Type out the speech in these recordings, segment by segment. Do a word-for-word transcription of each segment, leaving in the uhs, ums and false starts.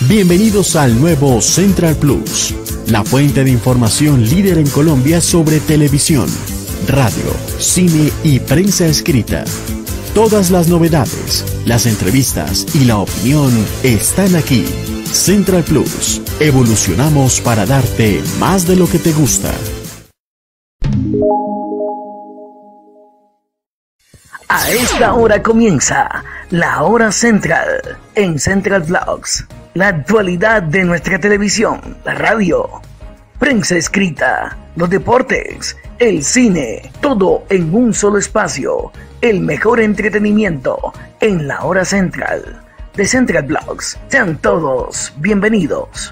Bienvenidos al nuevo Central Plus, la fuente de información líder en Colombia sobre televisión, radio, cine y prensa escrita. Todas las novedades, las entrevistas y la opinión están aquí. Central Plus, evolucionamos para darte más de lo que te gusta. A esta hora comienza la hora central en Central Vlogs. La actualidad de nuestra televisión, la radio, prensa escrita, los deportes, el cine, todo en un solo espacio. El mejor entretenimiento en la hora central de Central Vlogs. Sean todos bienvenidos.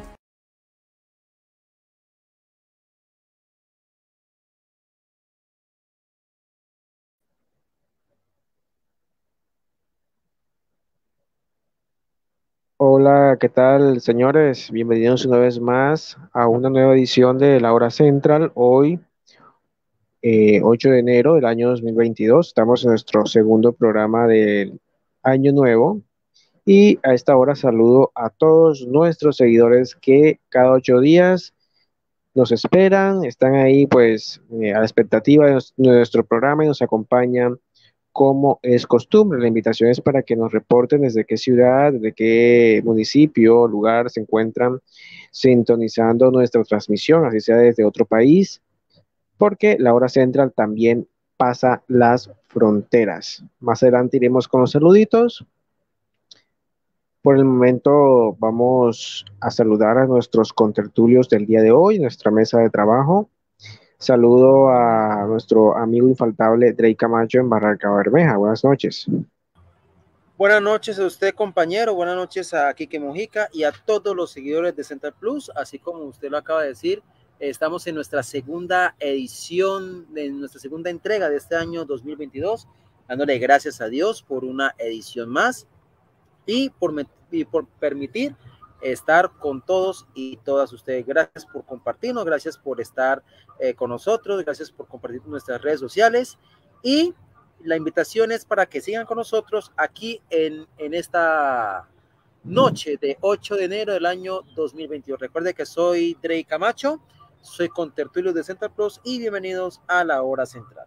Hola, ¿qué tal, señores? Bienvenidos una vez más a una nueva edición de La Hora Central. Hoy, eh, ocho de enero del año dos mil veintidós, estamos en nuestro segundo programa del año nuevo y a esta hora saludo a todos nuestros seguidores que cada ocho días nos esperan, están ahí pues eh, a la expectativa de, nos- de nuestro programa y nos acompañan como es costumbre. La invitación es para que nos reporten desde qué ciudad, desde qué municipio, lugar se encuentran sintonizando nuestra transmisión, así sea desde otro país, porque la hora central también pasa las fronteras. Más adelante iremos con los saluditos. Por el momento vamos a saludar a nuestros contertulios del día de hoy, nuestra mesa de trabajo. Saludo a nuestro amigo infaltable Drey Camacho en Barranca Bermeja. Buenas noches. Buenas noches a usted, compañero. Buenas noches a Quique Mojica y a todos los seguidores de Central Plus. Así como usted lo acaba de decir, estamos en nuestra segunda edición, en nuestra segunda entrega de este año dos mil veintidós, dándole gracias a Dios por una edición más y por, me- y por permitir estar con todos y todas ustedes. Gracias por compartirnos, gracias por estar eh, con nosotros, gracias por compartir nuestras redes sociales y la invitación es para que sigan con nosotros aquí en, en esta noche de ocho de enero del año dos mil veintidós. Recuerde que soy Drey Camacho, soy contertulio de Central Plus y bienvenidos a la hora central.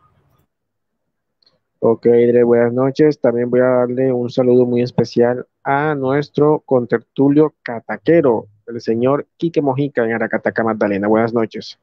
Ok, Dre, buenas noches. También voy a darle un saludo muy especial a nuestro contertulio cataquero, el señor Quique Mojica en Aracataca, Magdalena. Buenas noches.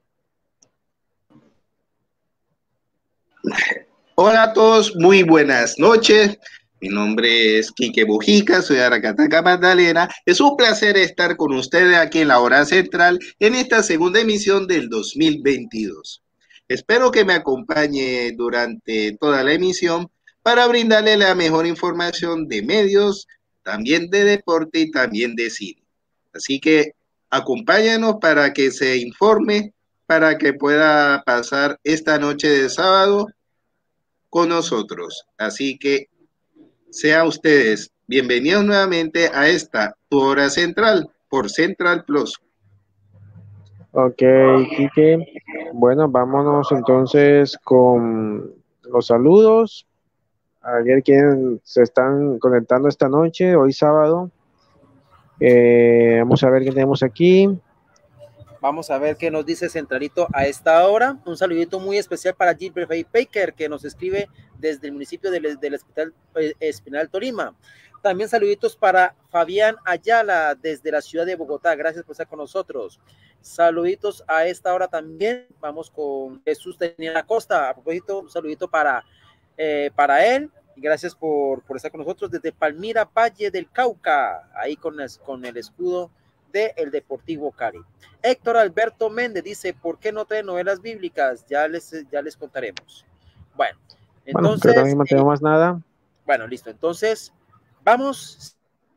Hola a todos, muy buenas noches. Mi nombre es Quique Bujica, soy de Aracataca, Magdalena. Es un placer estar con ustedes aquí en la hora central en esta segunda emisión del dos mil veintidós. Espero que me acompañe durante toda la emisión para brindarle la mejor información de medios, también de deporte y también de cine. Así que acompáñanos para que se informe, para que pueda pasar esta noche de sábado con nosotros. Así que sean ustedes bienvenidos nuevamente a esta tu hora central por Central Plus. Ok, Quique. Bueno, vámonos entonces con los saludos. A ver quién se están conectando esta noche, hoy sábado. Eh, vamos a ver qué tenemos aquí. Vamos a ver qué nos dice Centralito a esta hora. Un saludito muy especial para Gilbert Baker, que nos escribe desde el municipio del, del Hospital eh, Espinal Tolima. También saluditos para Fabián Ayala desde la ciudad de Bogotá. Gracias por estar con nosotros. Saluditos a esta hora también. Vamos con Jesús Daniel Acosta. A propósito, un saludito para, eh, para él. Gracias por, por estar con nosotros desde Palmira, Valle del Cauca. Ahí con, con el escudo de el Deportivo Cali. Héctor Alberto Méndez dice, ¿por qué no trae novelas bíblicas? Ya les, ya les contaremos. Bueno, Bueno, creo que entonces, no tengo eh, más nada. bueno, listo. Entonces, vamos.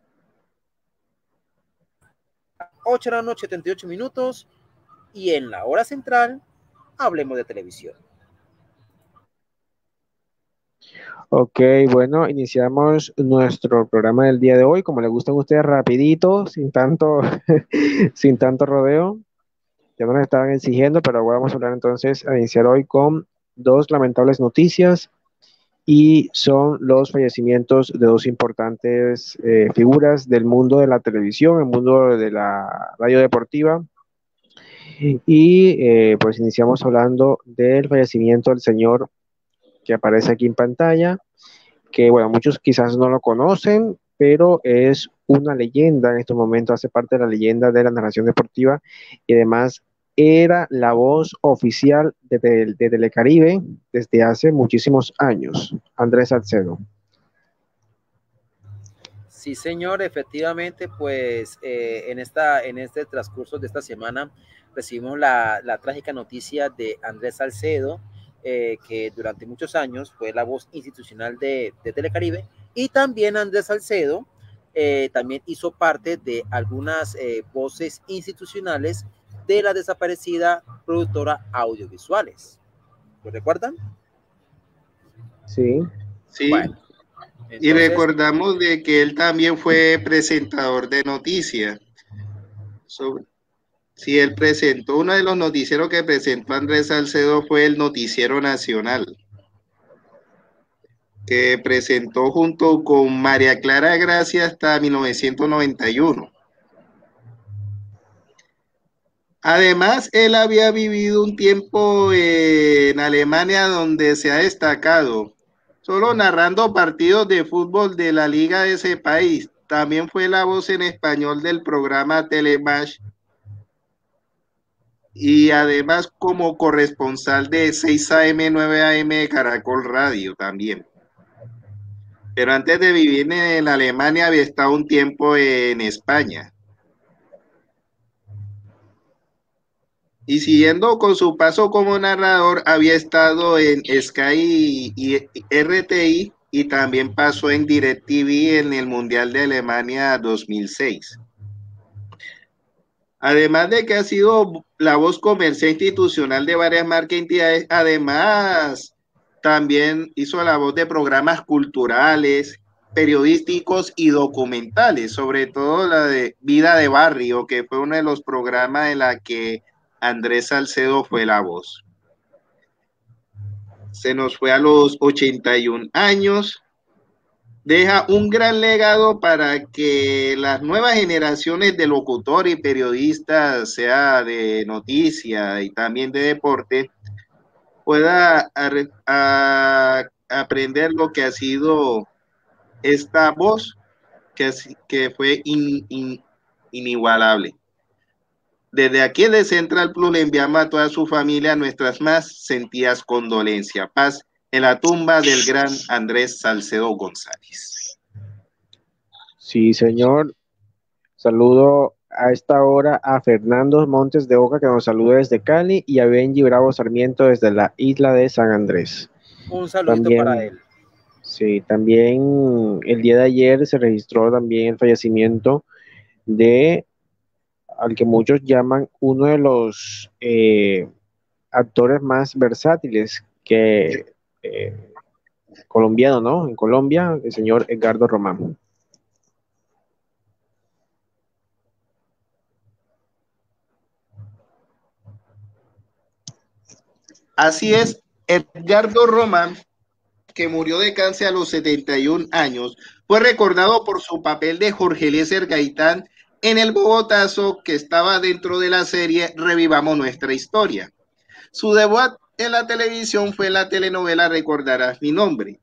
ocho de la noche, setenta y ocho minutos. Y en la hora central, hablemos de televisión. Ok, bueno, iniciamos nuestro programa del día de hoy, como le gustan a ustedes, rapidito, sin tanto, sin tanto rodeo. Ya no nos estaban exigiendo, pero vamos a hablar entonces, a iniciar hoy con dos lamentables noticias. y son los fallecimientos de dos importantes eh, figuras del mundo de la televisión, el mundo de la radio deportiva. Y eh, pues iniciamos hablando del fallecimiento del señor que aparece aquí en pantalla, que bueno, muchos quizás no lo conocen, pero es una leyenda en estos momentos, hace parte de la leyenda de la narración deportiva y además era la voz oficial de, de, de Telecaribe desde hace muchísimos años, Andrés Salcedo. Sí, señor, efectivamente, pues eh, en, esta, en este transcurso de esta semana recibimos la, la trágica noticia de Andrés Salcedo, eh, que durante muchos años fue la voz institucional de, de Telecaribe, y también Andrés Salcedo eh, también hizo parte de algunas eh, voces institucionales de la desaparecida productora Audiovisuales. ¿Lo recuerdan? Sí. Sí. Bueno. Entonces, y recordamos de que él también fue presentador de noticias. Sobre, sí, él presentó, uno de los noticieros que presentó Andrés Salcedo fue el Noticiero Nacional, que presentó junto con María Clara Gracia hasta mil novecientos noventa y uno. Además, él había vivido un tiempo en Alemania donde se ha destacado solo narrando partidos de fútbol de la liga de ese país. También fue la voz en español del programa Telematch y además como corresponsal de seis A M, nueve A M de Caracol Radio también. Pero antes de vivir en Alemania había estado un tiempo en España. Y siguiendo con su paso como narrador, había estado en Sky y R T I y también pasó en DirecTV en el Mundial de Alemania dos mil seis. Además de que ha sido la voz comercial institucional de varias marcas y entidades, además también hizo la voz de programas culturales, periodísticos y documentales, sobre todo la de Vida de Barrio, que fue uno de los programas en la que Andrés Salcedo fue la voz. Se nos fue a los ochenta y un años. Deja un gran legado para que las nuevas generaciones de locutores y periodistas, sea de noticia y también de deporte, pueda a, a, aprender lo que ha sido esta voz que, que fue in, in, inigualable. Desde aquí de Central Plus le enviamos a toda su familia nuestras más sentidas condolencias. Paz en la tumba del gran Andrés Salcedo González. Sí, señor. Saludo a esta hora a Fernando Montes de Oca, que nos saluda desde Cali, y a Benji Bravo Sarmiento desde la isla de San Andrés. Un saludito también, para él. Sí, también el día de ayer se registró también el fallecimiento de al que muchos llaman uno de los eh, actores más versátiles que eh, colombiano, ¿no? En Colombia, el señor Edgardo Román. Así es, Edgardo Román, que murió de cáncer a los setenta y un años, fue recordado por su papel de Jorge Eliezer Gaitán en El Bogotazo, que estaba dentro de la serie Revivamos Nuestra Historia. Su debut en la televisión fue en la telenovela Recordarás mi nombre.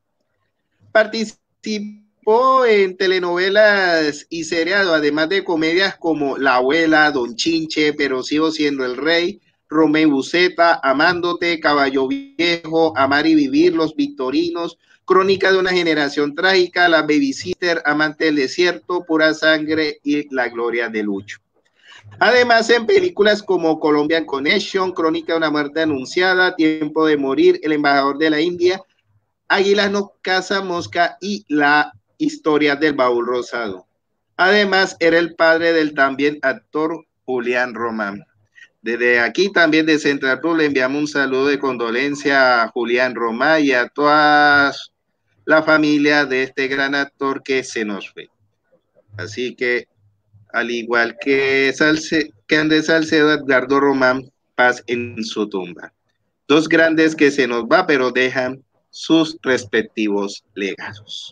Participó en telenovelas y seriados, además de comedias como La Abuela, Don Chinche, Pero Sigo Siendo el Rey, Romeo y Buceta, Amándote, Caballo Viejo, Amar y Vivir, Los Victorinos, Crónica de una Generación Trágica, La Babysitter, Amante del Desierto, Pura Sangre y La Gloria de Lucho. Además, en películas como Colombian Connection, Crónica de una Muerte Anunciada, Tiempo de Morir, El Embajador de la India, Águilas no caza mosca y La Historia del Baúl Rosado. Además, era el padre del también actor Julián Román. Desde aquí también de Central Plus le enviamos un saludo de condolencia a Julián Román y a toda la familia de este gran actor que se nos fue. Así que, al igual que, Salce, que Andrés Salcedo, Edgardo Román, paz en su tumba. Dos grandes que se nos va, pero dejan sus respectivos legados.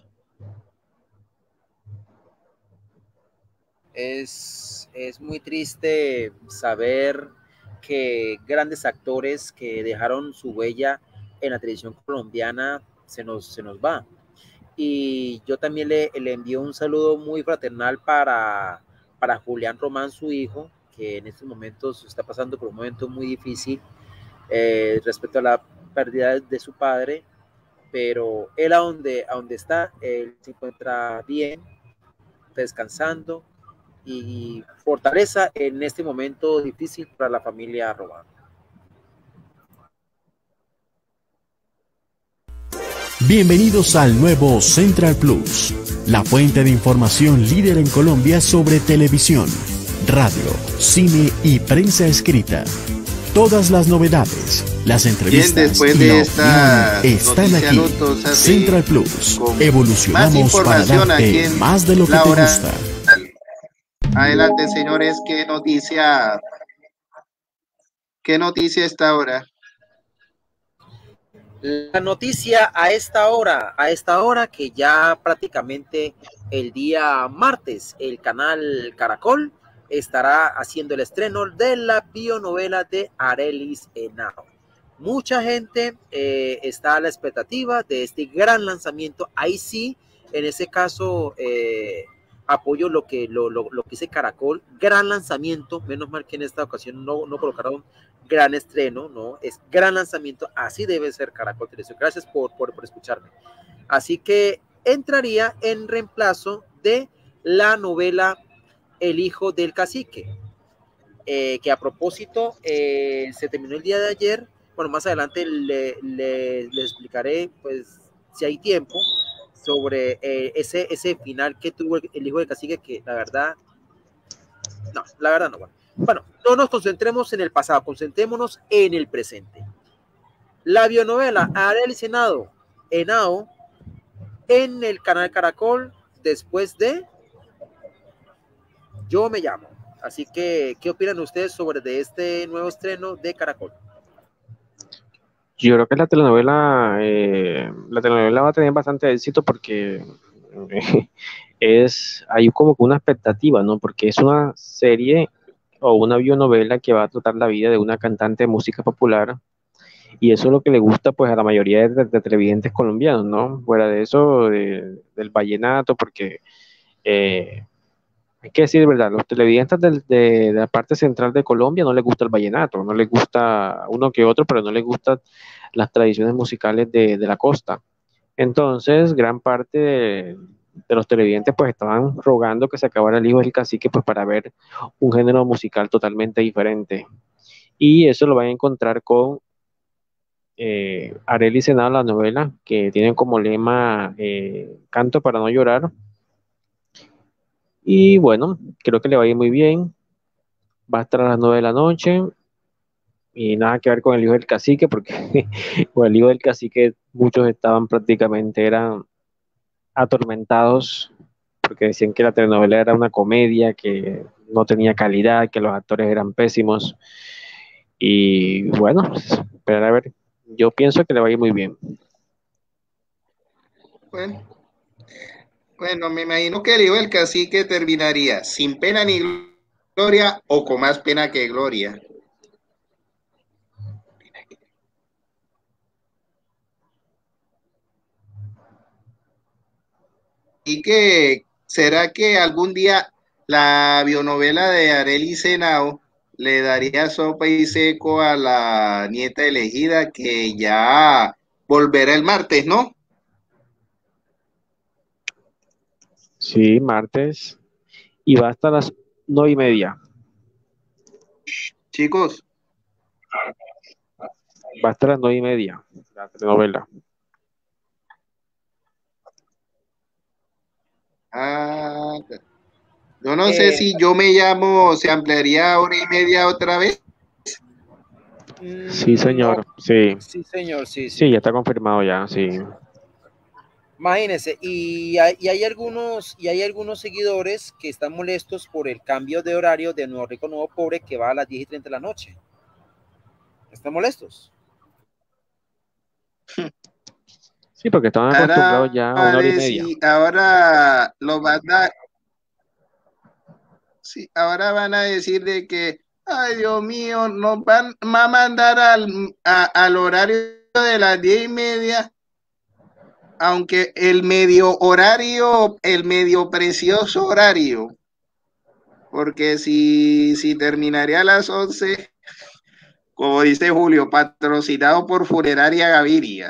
Es, es muy triste saber que grandes actores que dejaron su huella en la televisión colombiana se nos, se nos va. Y yo también le, le envío un saludo muy fraternal para, para Julián Román, su hijo, que en estos momentos está pasando por un momento muy difícil eh, respecto a la pérdida de su padre, pero él a donde, a donde está, él se encuentra bien, descansando, y fortaleza en este momento difícil para la familia Román. Bienvenidos al nuevo Central Plus, la fuente de información líder en Colombia sobre televisión, radio, cine y prensa escrita. Todas las novedades, las entrevistas Bien, después y de la esta opinión están noticia aquí. notosa, sí, Central Plus, con evolucionamos más para información aquí darte en más de lo que la te hora. gusta. Adelante, señores, ¿qué noticia? ¿Qué noticia está ahora? La noticia a esta hora, a esta hora que ya prácticamente el día martes, el canal Caracol estará haciendo el estreno de la bionovela de Arelis Henao. Mucha gente eh, está a la expectativa de este gran lanzamiento. Ahí sí, en ese caso, eh, apoyo lo que, lo, lo, lo que dice Caracol. Gran lanzamiento, menos mal que en esta ocasión no, no colocaron gran estreno, ¿no? Es gran lanzamiento, así debe ser Caracol Televisión. Gracias por, por, por escucharme. Así que entraría en reemplazo de la novela El hijo del cacique, eh, que a propósito eh, se terminó el día de ayer. Bueno, más adelante le, le, le explicaré, pues, si hay tiempo, sobre eh, ese, ese final que tuvo el, el hijo del cacique, que la verdad, no, la verdad no. Bueno, bueno, no nos concentremos en el pasado, concentrémonos en el presente. La bionovela Arelis Henao, Henao en el canal Caracol, después de Yo me llamo. Así que, ¿qué opinan ustedes sobre de este nuevo estreno de Caracol? Yo creo que la telenovela, eh, la telenovela va a tener bastante éxito porque eh, es, hay como que una expectativa, ¿no? Porque es una serie o una bionovela que va a tratar la vida de una cantante de música popular, y eso es lo que le gusta pues a la mayoría de, de televidentes colombianos, ¿no? Fuera de eso, de, del vallenato, porque eh, hay que decir verdad, los televidentes del- de, de la parte central de Colombia no les gusta el vallenato, no les gusta uno que otro, pero no les gustan las tradiciones musicales de, de la costa. Entonces, gran parte de, de los televidentes pues estaban rogando que se acabara el hijo del cacique pues para ver un género musical totalmente diferente. Y eso lo van a encontrar con eh, Arelis Henao, la novela, que tiene como lema eh, Canto para no llorar. Y bueno, creo que le va a ir muy bien. Va a estar a las nueve de la noche y nada que ver con el hijo del cacique, porque con el hijo del cacique muchos estaban prácticamente, eran atormentados, porque decían que la telenovela era una comedia, que no tenía calidad, que los actores eran pésimos. Y bueno, pues, esperar a ver. Yo pienso que le va a ir muy bien. Bueno, bueno, me imagino que el hijo del cacique terminaría sin pena ni gloria o con más pena que gloria. ¿Y que será que algún día la bionovela de Arelis Henao le daría sopa y seco a la nieta elegida, que ya volverá el martes, ¿no? Sí, martes. Y va hasta las nueve y media. Chicos, Va hasta las nueve y media, la telenovela. ah, yo no sé Eh, si Yo me llamo, se ampliaría a hora y media otra vez. Sí, no, señor. Sí. sí, señor, sí, Sí, sí. ya está confirmado ya, sí. Imagínense, y hay, y hay algunos, y hay algunos seguidores que están molestos por el cambio de horario de Nuevo Rico Nuevo Pobre, que va a las diez y treinta de la noche. ¿Están molestos? Sí, porque estaban acostumbrados ya a una hora y media. Sí, ahora lo van a, sí, ahora van a decir de que, ay Dios mío, nos van a mandar al, a, al horario de las diez y media, aunque el medio horario, el medio precioso horario, porque si, si terminaría a las once, como dice Julio, patrocinado por Funeraria Gaviria.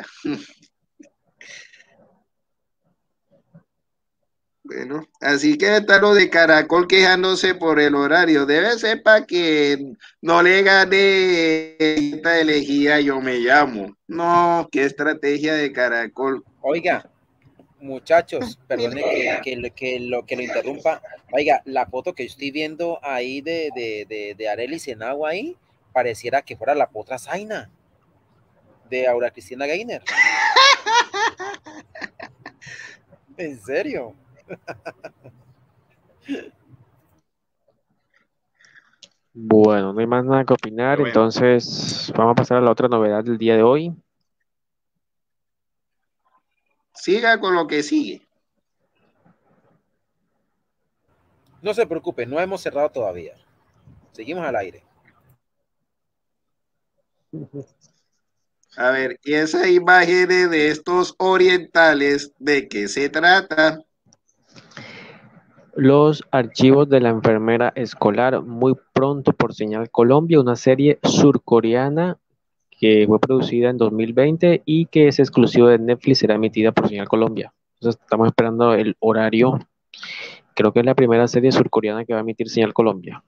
Bueno, así que está lo de Caracol quejándose por el horario. Debe ser para que no le gane esta elegida Yo Me Llamo. No, qué estrategia de Caracol. Oiga, muchachos, perdone que, que, que, lo, que lo interrumpa. Oiga, la foto que estoy viendo ahí de, de, de, de Arely Senagua ahí, pareciera que fuera la potra Zaina de Aura Cristina Gainer. ¿En serio? Bueno, no hay más nada que opinar, Bueno, entonces vamos a pasar a la otra novedad del día de hoy. siga con lo que sigue. No se preocupe, no hemos cerrado todavía. Seguimos al aire. A ver, ¿y esa imagen de estos orientales, de qué se trata? Los archivos de la enfermera escolar, muy pronto por Señal Colombia, una serie surcoreana que fue producida en dos mil veinte y que es exclusivo de Netflix, será emitida por Señal Colombia. Entonces estamos esperando el horario. Creo que es la primera serie surcoreana que va a emitir Señal Colombia.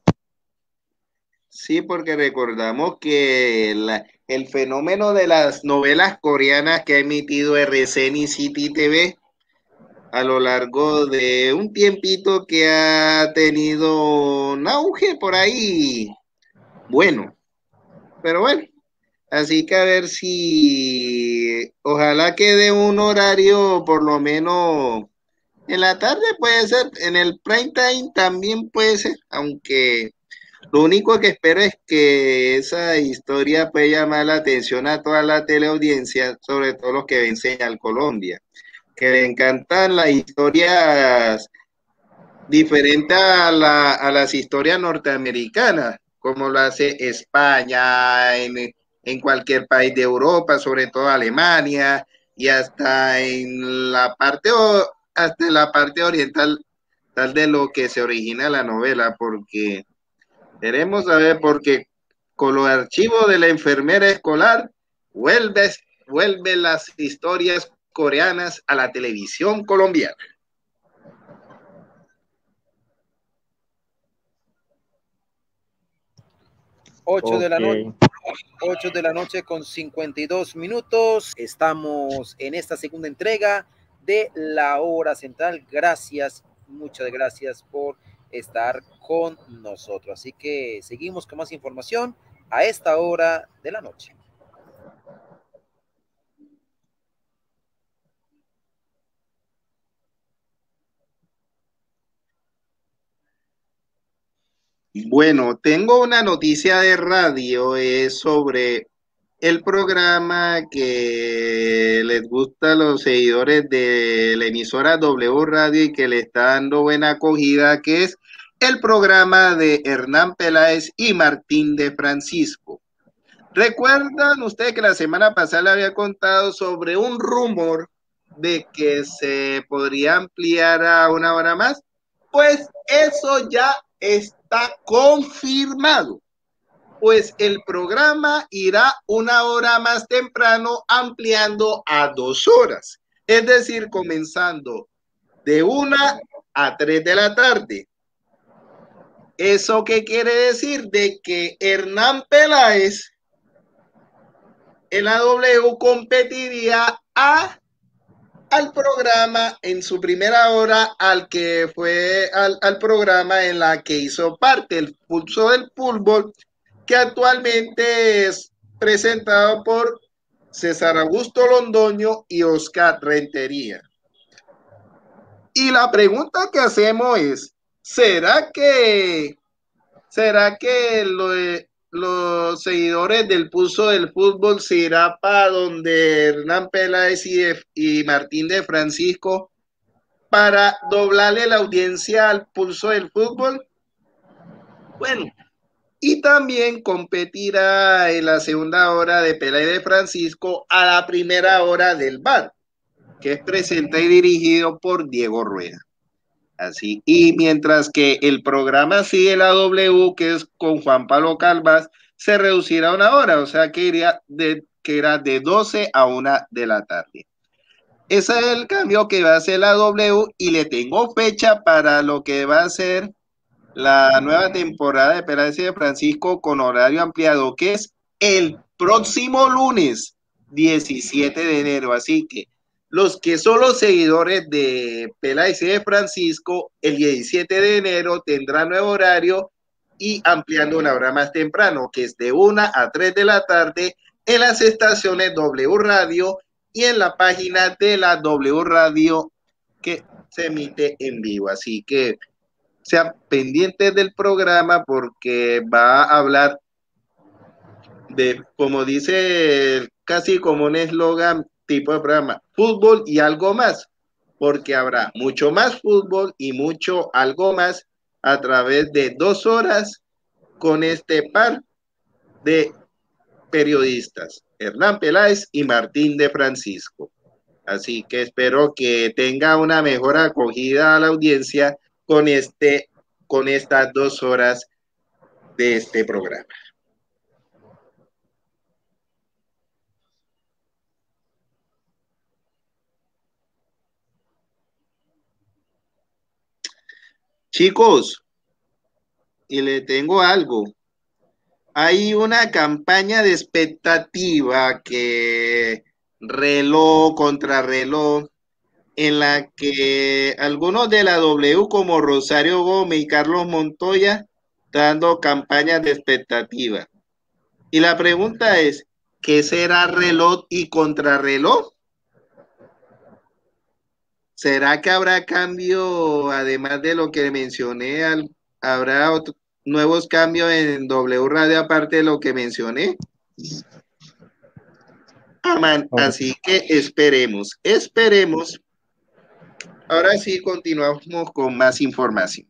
Sí, porque recordamos que la, el fenómeno de las novelas coreanas que ha emitido R C N y City T V a lo largo de un tiempito que ha tenido un auge por ahí. Bueno, pero bueno, así que a ver si ojalá quede un horario por lo menos en la tarde, puede ser, en el prime time también puede ser, aunque lo único que espero es que esa historia pueda llamar la atención a toda la teleaudiencia, sobre todo los que ven Señal Colombia, que le encantan las historias diferentes a, la, a las historias norteamericanas, como lo hace España, en, en cualquier país de Europa, sobre todo Alemania, y hasta en la parte, hasta en la parte oriental, tal de lo que se origina la novela, porque queremos saber, porque con los archivos de la enfermera escolar, vuelve, vuelve las historias coreanas a la televisión colombiana. ocho de la noche. Okay. ocho de la noche con cincuenta y dos minutos. Estamos en esta segunda entrega de La Hora Central. Gracias, muchas gracias por estar con nosotros. Así que seguimos con más información a esta hora de la noche. Bueno, tengo una noticia de radio, es sobre el programa que les gusta a los seguidores de la emisora W Radio y que le está dando buena acogida, que es el programa de Hernán Peláez y Martín de Francisco. ¿Recuerdan ustedes que la semana pasada le había contado sobre un rumor de que se podría ampliar a una hora más? Pues eso ya está confirmado, pues el programa irá una hora más temprano, ampliando a dos horas, es decir, comenzando de una a tres de la tarde. ¿Eso qué quiere decir? De que Hernán Peláez en la W competiría a al programa en su primera hora, al que fue al, al programa en la que hizo parte, el Pulso del Fútbol, que actualmente es presentado por César Augusto Londoño y Oscar Rentería. Y la pregunta que hacemos es, ¿será que será que lo, los seguidores del Pulso del Fútbol se irá para donde Hernán Peláez y, de, y Martín de Francisco para doblarle la audiencia al Pulso del Fútbol. Bueno, y también competirá en la segunda hora de Peláez de Francisco a la primera hora del V A R, que es presentado y dirigido por Diego Rueda. Así, y mientras que el programa sigue la W, que es con Juan Pablo Calvas, se reducirá a una hora, o sea que iría de, que era de doce a una de la tarde. Ese es el cambio que va a hacer la W, y le tengo fecha para lo que va a ser la nueva temporada de Peláez de Francisco con horario ampliado, que es el próximo lunes diecisiete de enero. Así que los que son los seguidores de Peláez de Francisco, el diecisiete de enero tendrán nuevo horario y ampliando una hora más temprano, que es de una a tres de la tarde en las estaciones W Radio y en la página de la W Radio que se emite en vivo. Así que sean pendientes del programa porque va a hablar de, como dice, casi como un eslogan tipo de programa, fútbol y algo más, porque habrá mucho más fútbol y mucho algo más a través de dos horas con este par de periodistas, Hernán Peláez y Martín de Francisco. Así que espero que tenga una mejor acogida a la audiencia con este, con estas dos horas de este programa. Chicos, y le tengo algo. Hay una campaña de expectativa que reloj contra reloj, en la que algunos de la W como Rosario Gómez y Carlos Montoya están dando campañas de expectativa. Y la pregunta es, ¿qué será reloj y contrarreloj? ¿Será que habrá cambio, además de lo que mencioné, al, habrá otro, nuevos cambios en W Radio aparte de lo que mencioné? Aman, así que esperemos, esperemos. Ahora sí continuamos con más información.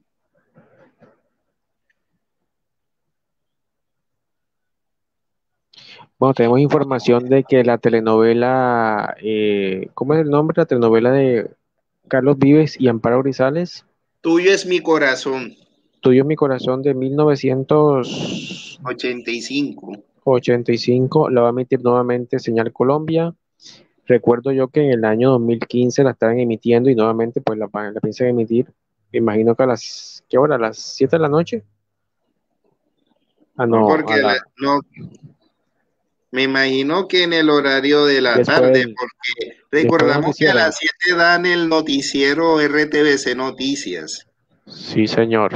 Bueno, tenemos información de que la telenovela, eh, ¿cómo es el nombre? La telenovela de Carlos Vives y Amparo Grisales. Tuyo es mi corazón. Tuyo es mi corazón, de mil novecientos ochenta y cinco. ochenta y cinco, la va a emitir nuevamente Señal Colombia. Recuerdo yo que en el año dos mil quince la estaban emitiendo y nuevamente pues la, la piensan emitir. Me imagino que a las, ¿qué hora? ¿A las siete de la noche? Ah, no, no porque a la, la, no, me imagino que en el horario de la después, tarde, porque recordamos que a las siete dan el noticiero R T V C Noticias. Sí, señor.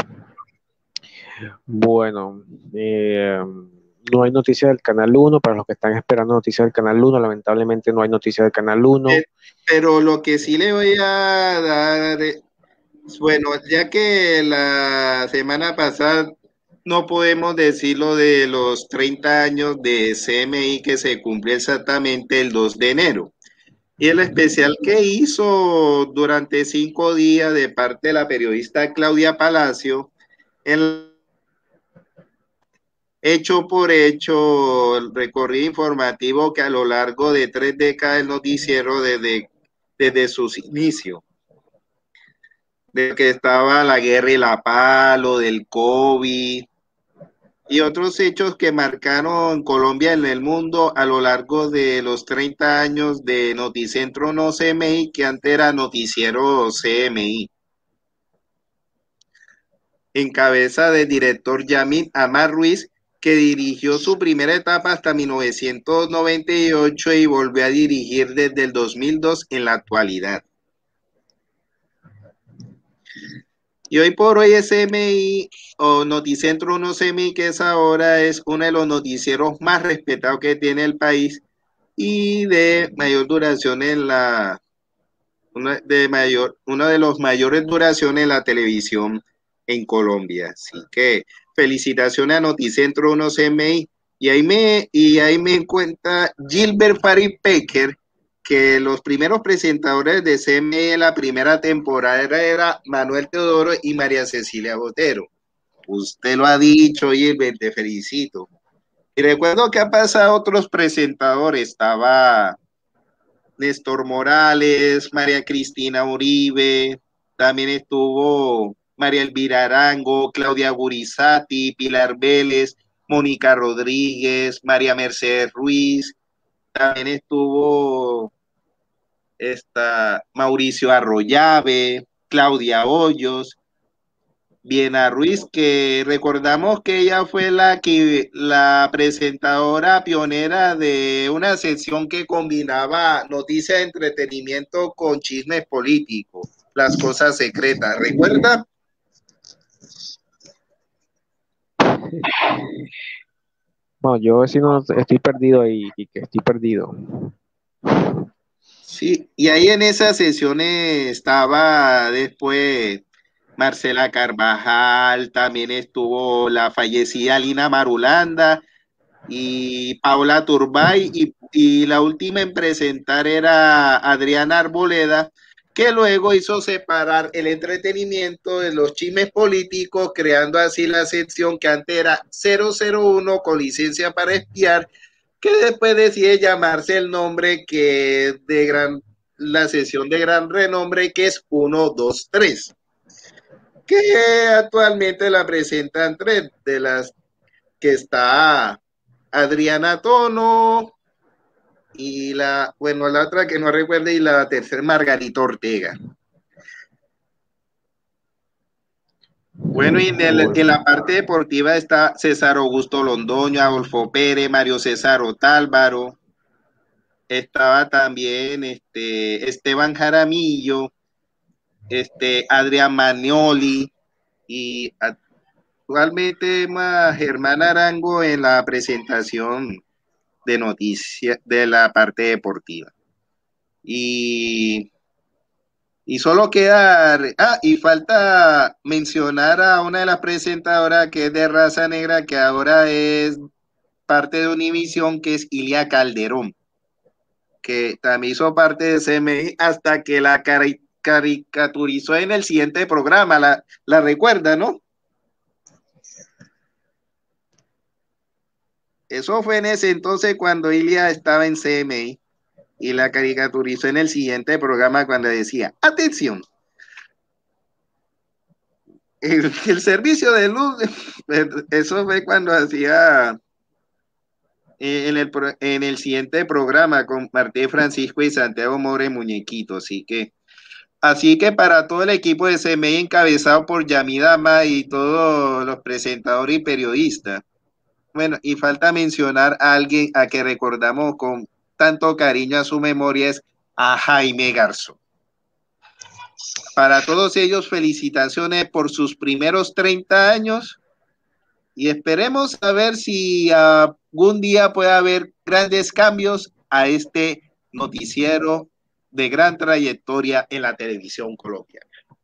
Bueno, eh, no hay noticia del Canal uno, para los que están esperando noticias del Canal uno, lamentablemente no hay noticia del Canal uno. Eh, pero lo que sí le voy a dar, bueno, ya que la semana pasada no podemos decir lo de los treinta años de C M I que se cumplió exactamente el dos de enero. Y el especial que hizo durante cinco días de parte de la periodista Claudia Palacio, en hecho por hecho, el recorrido informativo que a lo largo de tres décadas el noticiero desde, desde sus inicios, de que estaba la guerra y la paz, lo del COVID y otros hechos que marcaron Colombia en el mundo a lo largo de los treinta años de Noticentro No C M I, que antes era Noticiero C M I. En cabeza del director Yamil Amar Ruiz, que dirigió su primera etapa hasta mil novecientos noventa y ocho y volvió a dirigir desde el dos mil dos en la actualidad. Y hoy por hoy S M I o Noticentro No C M I, que es ahora, es uno de los noticieros más respetados que tiene el país y de mayor duración en la, una de mayor, una de los mayores duraciones en la televisión en Colombia. Así que felicitaciones a Noticentro uno C M I. Y ahí me, y ahí me encuentra Gilbert Farid Pecker, que los primeros presentadores de C M I en la primera temporada era, era Manuel Teodoro y María Cecilia Botero. Usted lo ha dicho, Gilbert, te felicito. Y recuerdo que han pasado otros presentadores, estaba Néstor Morales, María Cristina Uribe, también estuvo María Elvira Arango, Claudia Gurizati, Pilar Vélez, Mónica Rodríguez, María Mercedes Ruiz, también estuvo esta Mauricio Arroyave, Claudia Hoyos, Viena Ruiz, que recordamos que ella fue la que la presentadora pionera de una sección que combinaba noticias de entretenimiento con chismes políticos, Las Cosas Secretas. ¿Recuerda? Bueno, yo sí no estoy perdido ahí, y que estoy perdido. Sí, y ahí en esas sesiones estaba después Marcela Carvajal, también estuvo la fallecida Lina Marulanda y Paula Turbay, y, y la última en presentar era Adriana Arboleda, que luego hizo separar el entretenimiento de los chismes políticos, creando así la sección que antes era cero cero uno con licencia para espiar, que después decide llamarse el nombre que de gran, la sesión de gran renombre, que es uno dos tres, que actualmente la presentan tres, de las que está Adriana Tono y la, bueno, la otra que no recuerdo, y la tercera Margarita Ortega. Bueno, y en, el, en la parte deportiva está César Augusto Londoño, Adolfo Pérez, Mario César Otálvaro, estaba también este, Esteban Jaramillo, este, Adrián Manioli, y actualmente más Germán Arango en la presentación de noticias de la parte deportiva. Y, y solo queda, ah, y falta mencionar a una de las presentadoras que es de raza negra, que ahora es parte de Univisión, que es Ilia Calderón, que también hizo parte de C M I hasta que la cari caricaturizó en el siguiente programa. La, la recuerda, ¿no? Eso fue en ese entonces cuando Ilia estaba en C M I y la caricaturizó en el siguiente programa cuando decía, atención, el, el servicio de luz, eso fue cuando hacía en el, en el siguiente programa con Martín Francisco y Santiago More Muñequito, así que así que para todo el equipo de C M I encabezado por Yamidama y todos los presentadores y periodistas. Bueno, y falta mencionar a alguien a que recordamos con tanto cariño a su memoria, es a Jaime Garzón. Para todos ellos, felicitaciones por sus primeros treinta años y esperemos a ver si algún día puede haber grandes cambios a este noticiero de gran trayectoria en la televisión colombiana.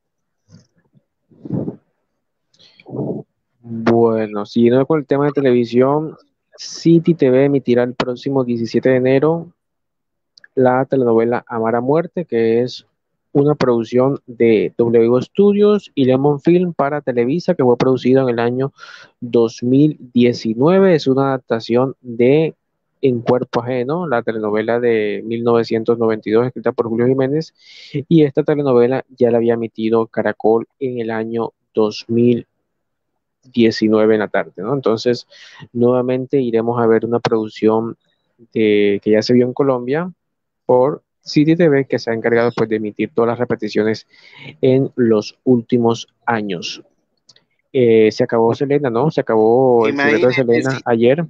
Bueno, siguiendo con el tema de televisión, City T V emitirá el próximo diecisiete de enero la telenovela Amar a Muerte, que es una producción de W Studios y Lemon Film para Televisa, que fue producido en el año dos mil diecinueve. Es una adaptación de En Cuerpo Ajeno, la telenovela de mil novecientos noventa y dos, escrita por Julio Jiménez, y esta telenovela ya la había emitido Caracol en el año dos mil diecinueve en la tarde, ¿no? Entonces, nuevamente iremos a ver una producción de, que ya se vio en Colombia por City T V, que se ha encargado pues, de emitir todas las repeticiones en los últimos años. Eh, se acabó Selena, ¿no? Se acabó El Secreto de Selena sí. ayer.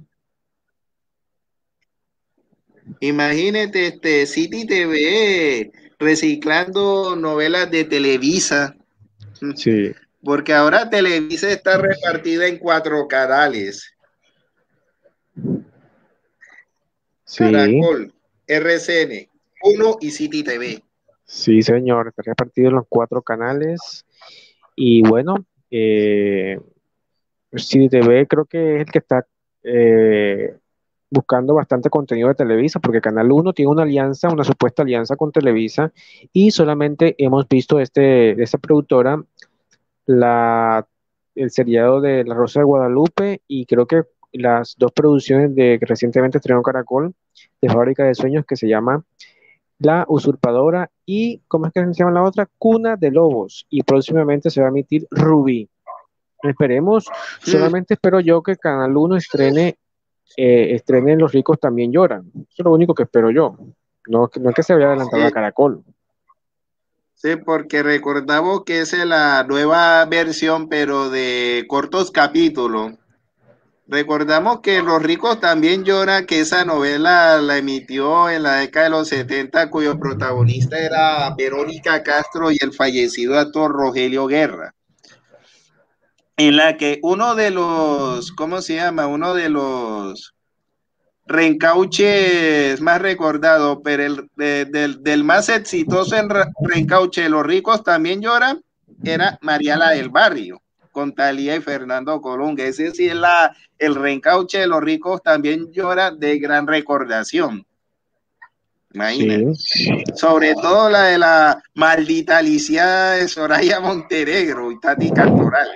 Imagínate, este City T V reciclando novelas de Televisa. Sí. Porque ahora Televisa está repartida en cuatro canales. Sí. Caracol, R C N, Uno y City T V. Sí, señor, está repartido en los cuatro canales. Y bueno, eh, C D T V creo que es el que está eh, buscando bastante contenido de Televisa, porque Canal uno tiene una alianza, una supuesta alianza con Televisa, y solamente hemos visto este, de esta productora la, el seriado de La Rosa de Guadalupe, y creo que las dos producciones de que recientemente estrenó Caracol, de Fábrica de Sueños, que se llama La Usurpadora y, ¿cómo es que se llama la otra? Cuna de Lobos, y próximamente se va a emitir Rubí. Esperemos, Mm, solamente espero yo que Canal uno estrene, eh, estrene Los ricos también lloran. Eso es lo único que espero yo. No, que- no es que se vaya adelantado a sí, Caracol. sí, porque recordamos que esa es la nueva versión, pero de cortos capítulos. Recordamos que Los ricos también lloran, que esa novela la emitió en la década de los setenta, cuyo protagonista era Verónica Castro y el fallecido actor Rogelio Guerra, en la que uno de los, ¿cómo se llama? Uno de los reencauches más recordado, pero el de, del, del más exitoso en reencauche, Los ricos también lloran, era Mariala del Barrio, con Talía y Fernando Colunga. Ese sí es la, el reencauche de Los ricos también llora de gran recordación. Imagínate. Sí, Sobre todo la de la maldita Alicia de Soraya Montenegro y Tati Cantoral.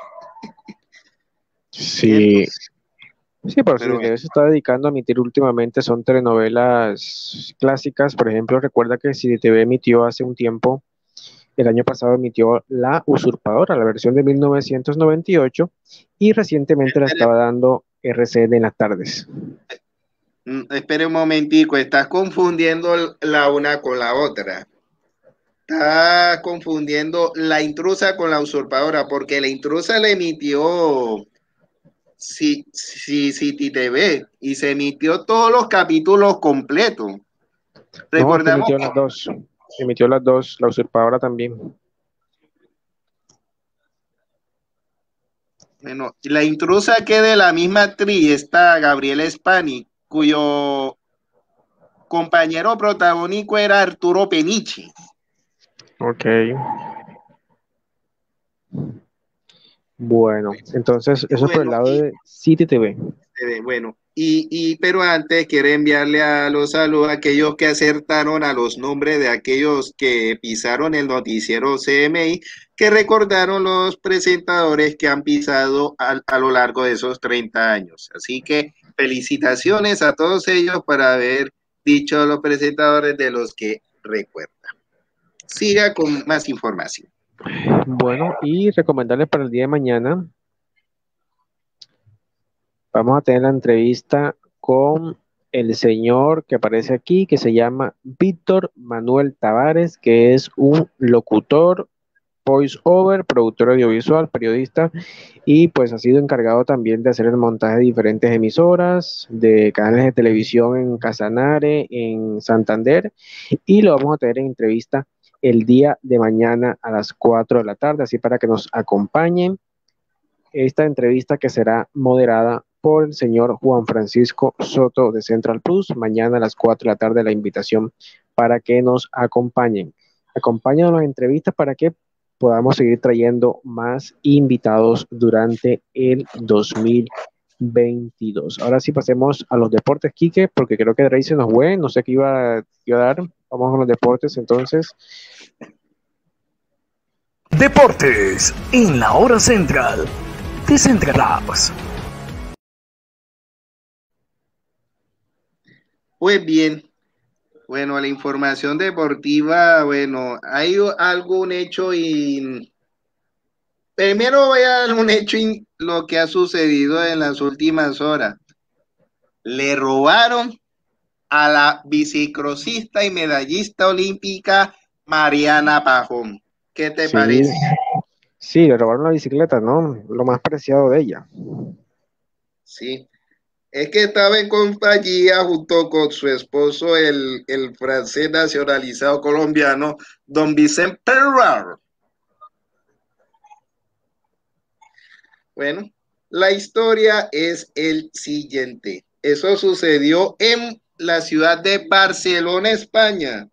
sí, sí, pero si Pero C D T V bueno, se está dedicando a emitir últimamente son telenovelas clásicas. Por ejemplo, recuerda que C D T V emitió hace un tiempo, el año pasado emitió La Usurpadora, la versión de mil novecientos noventa y ocho, y recientemente la estaba dando R C N en las tardes. Mm, espere un momentico, estás confundiendo la una con la otra. Estás confundiendo la intrusa con la usurpadora, porque la intrusa la emitió sí, sí, City T V y se emitió todos los capítulos completos. No, aquí Recordamos emitió que, las dos, emitió las dos, La Usurpadora también. bueno, la intrusa que de la misma actriz está Gabriela Spani, cuyo compañero protagónico era Arturo Peniche. Ok, bueno, entonces eso es por el Bueno, lado y de City T V. Eh, bueno, y, y pero antes quiero enviarle a los saludos a aquellos que acertaron a los nombres de aquellos que pisaron el noticiero C M I, que recordaron los presentadores que han pisado a, a lo largo de esos treinta años. Así que felicitaciones a todos ellos por haber dicho los presentadores de los que recuerda. Siga con más información. Bueno, y recomendarles para el día de mañana, vamos a tener la entrevista con el señor que aparece aquí, que se llama Víctor Manuel Tavares, que es un locutor, voice over, productor audiovisual, periodista, y pues ha sido encargado también de hacer el montaje de diferentes emisoras, de canales de televisión en Casanare, en Santander, y lo vamos a tener en entrevista el día de mañana a las cuatro de la tarde, así para que nos acompañen esta entrevista, que será moderada por el señor Juan Francisco Soto de Central Plus. Mañana a las cuatro de la tarde la invitación para que nos acompañen. Acompáñanos en las entrevistas para que podamos seguir trayendo más invitados durante el dos mil veintidós. Ahora sí pasemos a los deportes, Quique, porque creo que Drey se nos fue, no sé qué iba, iba a dar. Vamos a los deportes entonces. Deportes en la hora central de Central Labs. Pues bien, bueno, la información deportiva, bueno, hay algún hecho y primero voy a dar un hecho in, lo que ha sucedido en las últimas horas. Le robaron a la bicicrosista y medallista olímpica Mariana Pajón. ¿Qué te Sí, parece? sí, le robaron la bicicleta, ¿no? Lo más preciado de ella. Sí, es que estaba en compañía junto con su esposo, el, el francés nacionalizado colombiano, don Vicente Perrar. Bueno, la historia es el siguiente. Eso sucedió en la ciudad de Barcelona, España.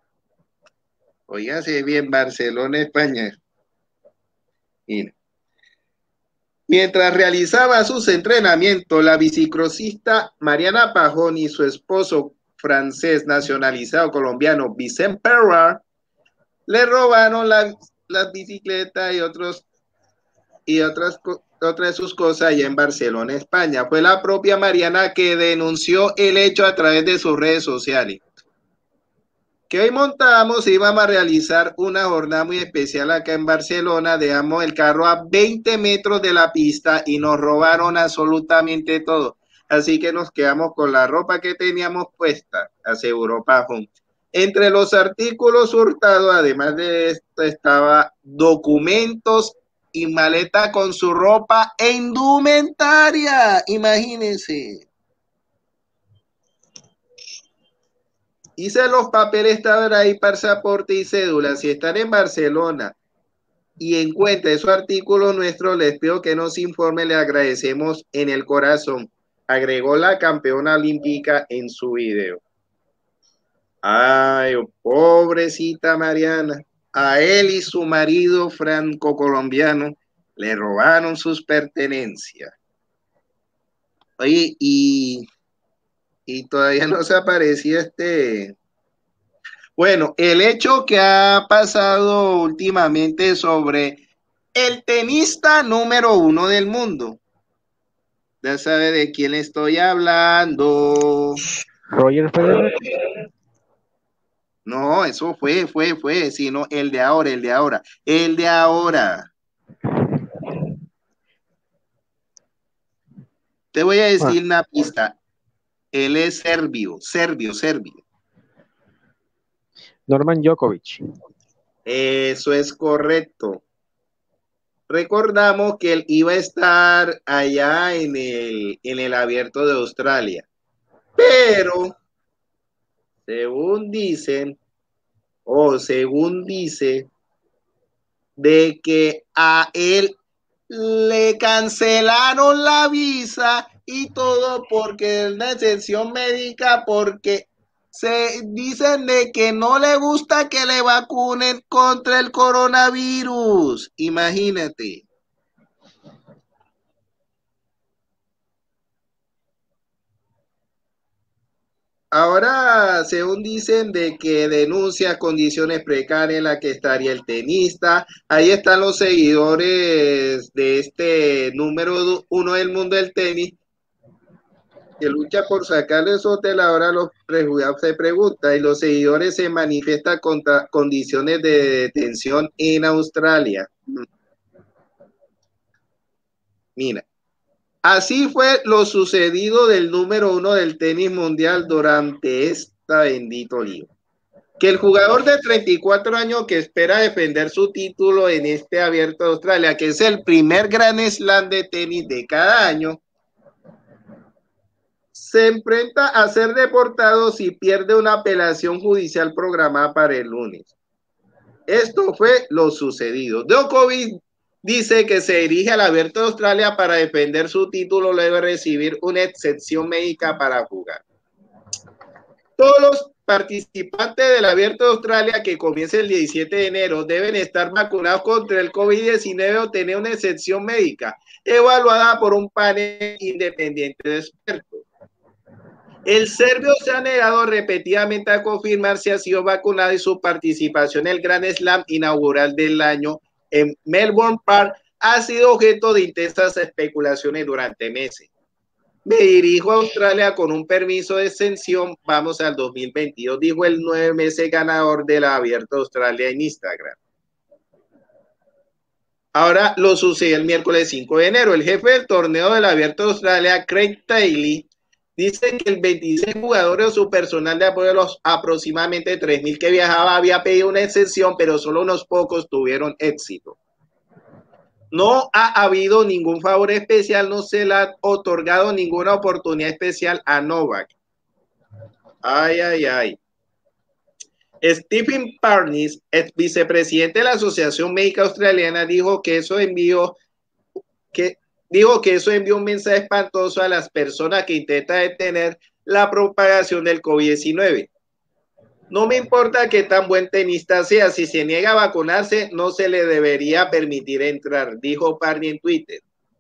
Óigase bien, Barcelona, España. Mira. Mientras realizaba sus entrenamientos, la bicicrosista Mariana Pajón y su esposo francés nacionalizado colombiano Vicente Perrar le robaron la, las bicicletas y otros y otras, otras de sus cosas allá en Barcelona, España. Fue la propia Mariana que denunció el hecho a través de sus redes sociales. Que hoy montamos y íbamos a realizar una jornada muy especial acá en Barcelona. Dejamos el carro a veinte metros de la pista y nos robaron absolutamente todo. Así que nos quedamos con la ropa que teníamos puesta, aseguró Pajón. Entre los artículos hurtados, además de esto, estaba documentos y maleta con su ropa e indumentaria. Imagínense. Hice los papeles, estaban ahí, pasaporte y cédula. Si están en Barcelona y encuentran esos artículos nuestros, les pido que nos informen, le agradecemos en el corazón. Agregó la campeona olímpica en su video. Ay, pobrecita Mariana. A él y su marido franco-colombiano le robaron sus pertenencias. Oye, y... y todavía no se aparecía este... Bueno, el hecho que ha pasado últimamente sobre el tenista número uno del mundo. Ya sabe de quién estoy hablando. Roger Federer. No, eso fue, fue, fue, sino el de ahora, el de ahora, el de ahora. Te voy a decir una pista. Él es serbio, serbio, serbio. Norman Djokovic. Eso es correcto. Recordamos que él iba a estar allá en el, en el Abierto de Australia. Pero, según dicen, o según dice, de que a él le cancelaron la visa y todo porque es una excepción médica, porque se dicen de que no le gusta que le vacunen contra el coronavirus. Imagínate. Ahora, según dicen, de que denuncia condiciones precarias en las que estaría el tenista. Ahí están los seguidores de este número uno del mundo del tenis, que lucha por sacarle esos hotel. Ahora los prejuiciados se preguntan, y los seguidores se manifiestan contra condiciones de detención en Australia. Mira. Así fue lo sucedido del número uno del tenis mundial durante esta bendito lío. Que el jugador de treinta y cuatro años que espera defender su título en este Abierto de Australia, que es el primer Grand Slam de tenis de cada año, se enfrenta a ser deportado si pierde una apelación judicial programada para el lunes. Esto fue lo sucedido. Djokovic dice que se dirige al Abierto de Australia para defender su título luego de recibir una excepción médica para jugar. Todos los participantes del Abierto de Australia, que comienza el diecisiete de enero, deben estar vacunados contra el COVID diecinueve o tener una excepción médica evaluada por un panel independiente de expertos. El serbio se ha negado repetidamente a confirmar si ha sido vacunado y su participación en el Grand Slam inaugural del año en Melbourne Park ha sido objeto de intensas especulaciones durante meses. Me dirijo a Australia con un permiso de exención, vamos al dos mil veintidós, dijo el nueve meses ganador del Abierto de Australia en Instagram. Ahora lo sucede el miércoles cinco de enero. El jefe del torneo del Abierto de Australia, Craig Tiley, dice que el veintiséis jugadores de su personal de apoyo, los aproximadamente tres mil que viajaba, había pedido una excepción, pero solo unos pocos tuvieron éxito. No ha habido ningún favor especial, no se le ha otorgado ninguna oportunidad especial a Novak. Ay, ay, ay. Stephen Parnis, ex vicepresidente de la Asociación Médica Australiana, dijo que eso envió que Dijo que eso envió un mensaje espantoso a las personas que intentan detener la propagación del COVID diecinueve. No me importa que tan buen tenista sea, si se niega a vacunarse, no se le debería permitir entrar, dijo Parney en Twitter.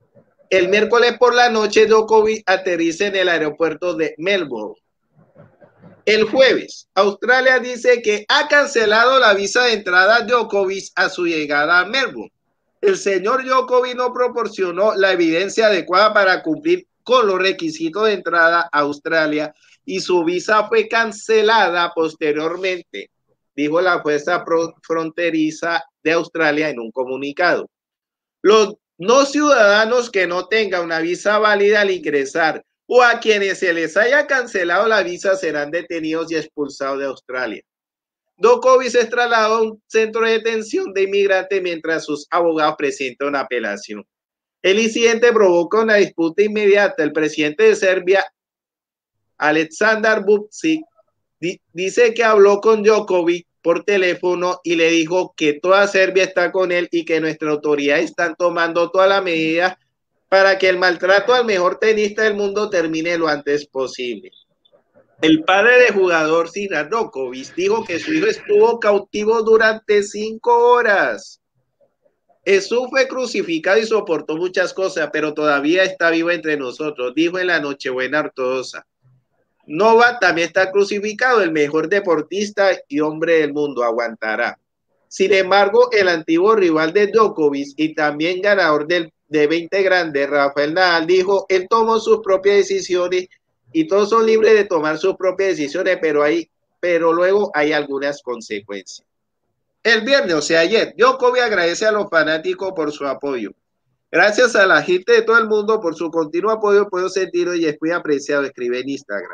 El miércoles por la noche, Djokovic aterriza en el aeropuerto de Melbourne. El jueves, Australia dice que ha cancelado la visa de entrada a Djokovic a su llegada a Melbourne. El señor Djokovic no proporcionó la evidencia adecuada para cumplir con los requisitos de entrada a Australia y su visa fue cancelada posteriormente, dijo la fuerza fronteriza de Australia en un comunicado. Los no ciudadanos que no tengan una visa válida al ingresar o a quienes se les haya cancelado la visa serán detenidos y expulsados de Australia. Djokovic se trasladó a un centro de detención de inmigrantes mientras sus abogados presentan una apelación. El incidente provoca una disputa inmediata. El presidente de Serbia, Aleksandar Vučić, di dice que habló con Djokovic por teléfono y le dijo que toda Serbia está con él y que nuestras autoridades están tomando todas las medidas para que el maltrato al mejor tenista del mundo termine lo antes posible. El padre del jugador Sina Djokovic dijo que su hijo estuvo cautivo durante cinco horas. Jesús fue crucificado y soportó muchas cosas, pero todavía está vivo entre nosotros, dijo en la Nochebuena ortodoxa. Novak también está crucificado, el mejor deportista y hombre del mundo, aguantará. Sin embargo, el antiguo rival de Djokovic y también ganador del, de veinte grandes, Rafael Nadal, dijo, él tomó sus propias decisiones y todos son libres de tomar sus propias decisiones, pero, hay, pero luego hay algunas consecuencias. El viernes, o sea ayer, Djokovic agradece a los fanáticos por su apoyo. Gracias a la gente de todo el mundo por su continuo apoyo, puedo sentirlo y es muy apreciado, escribe en Instagram.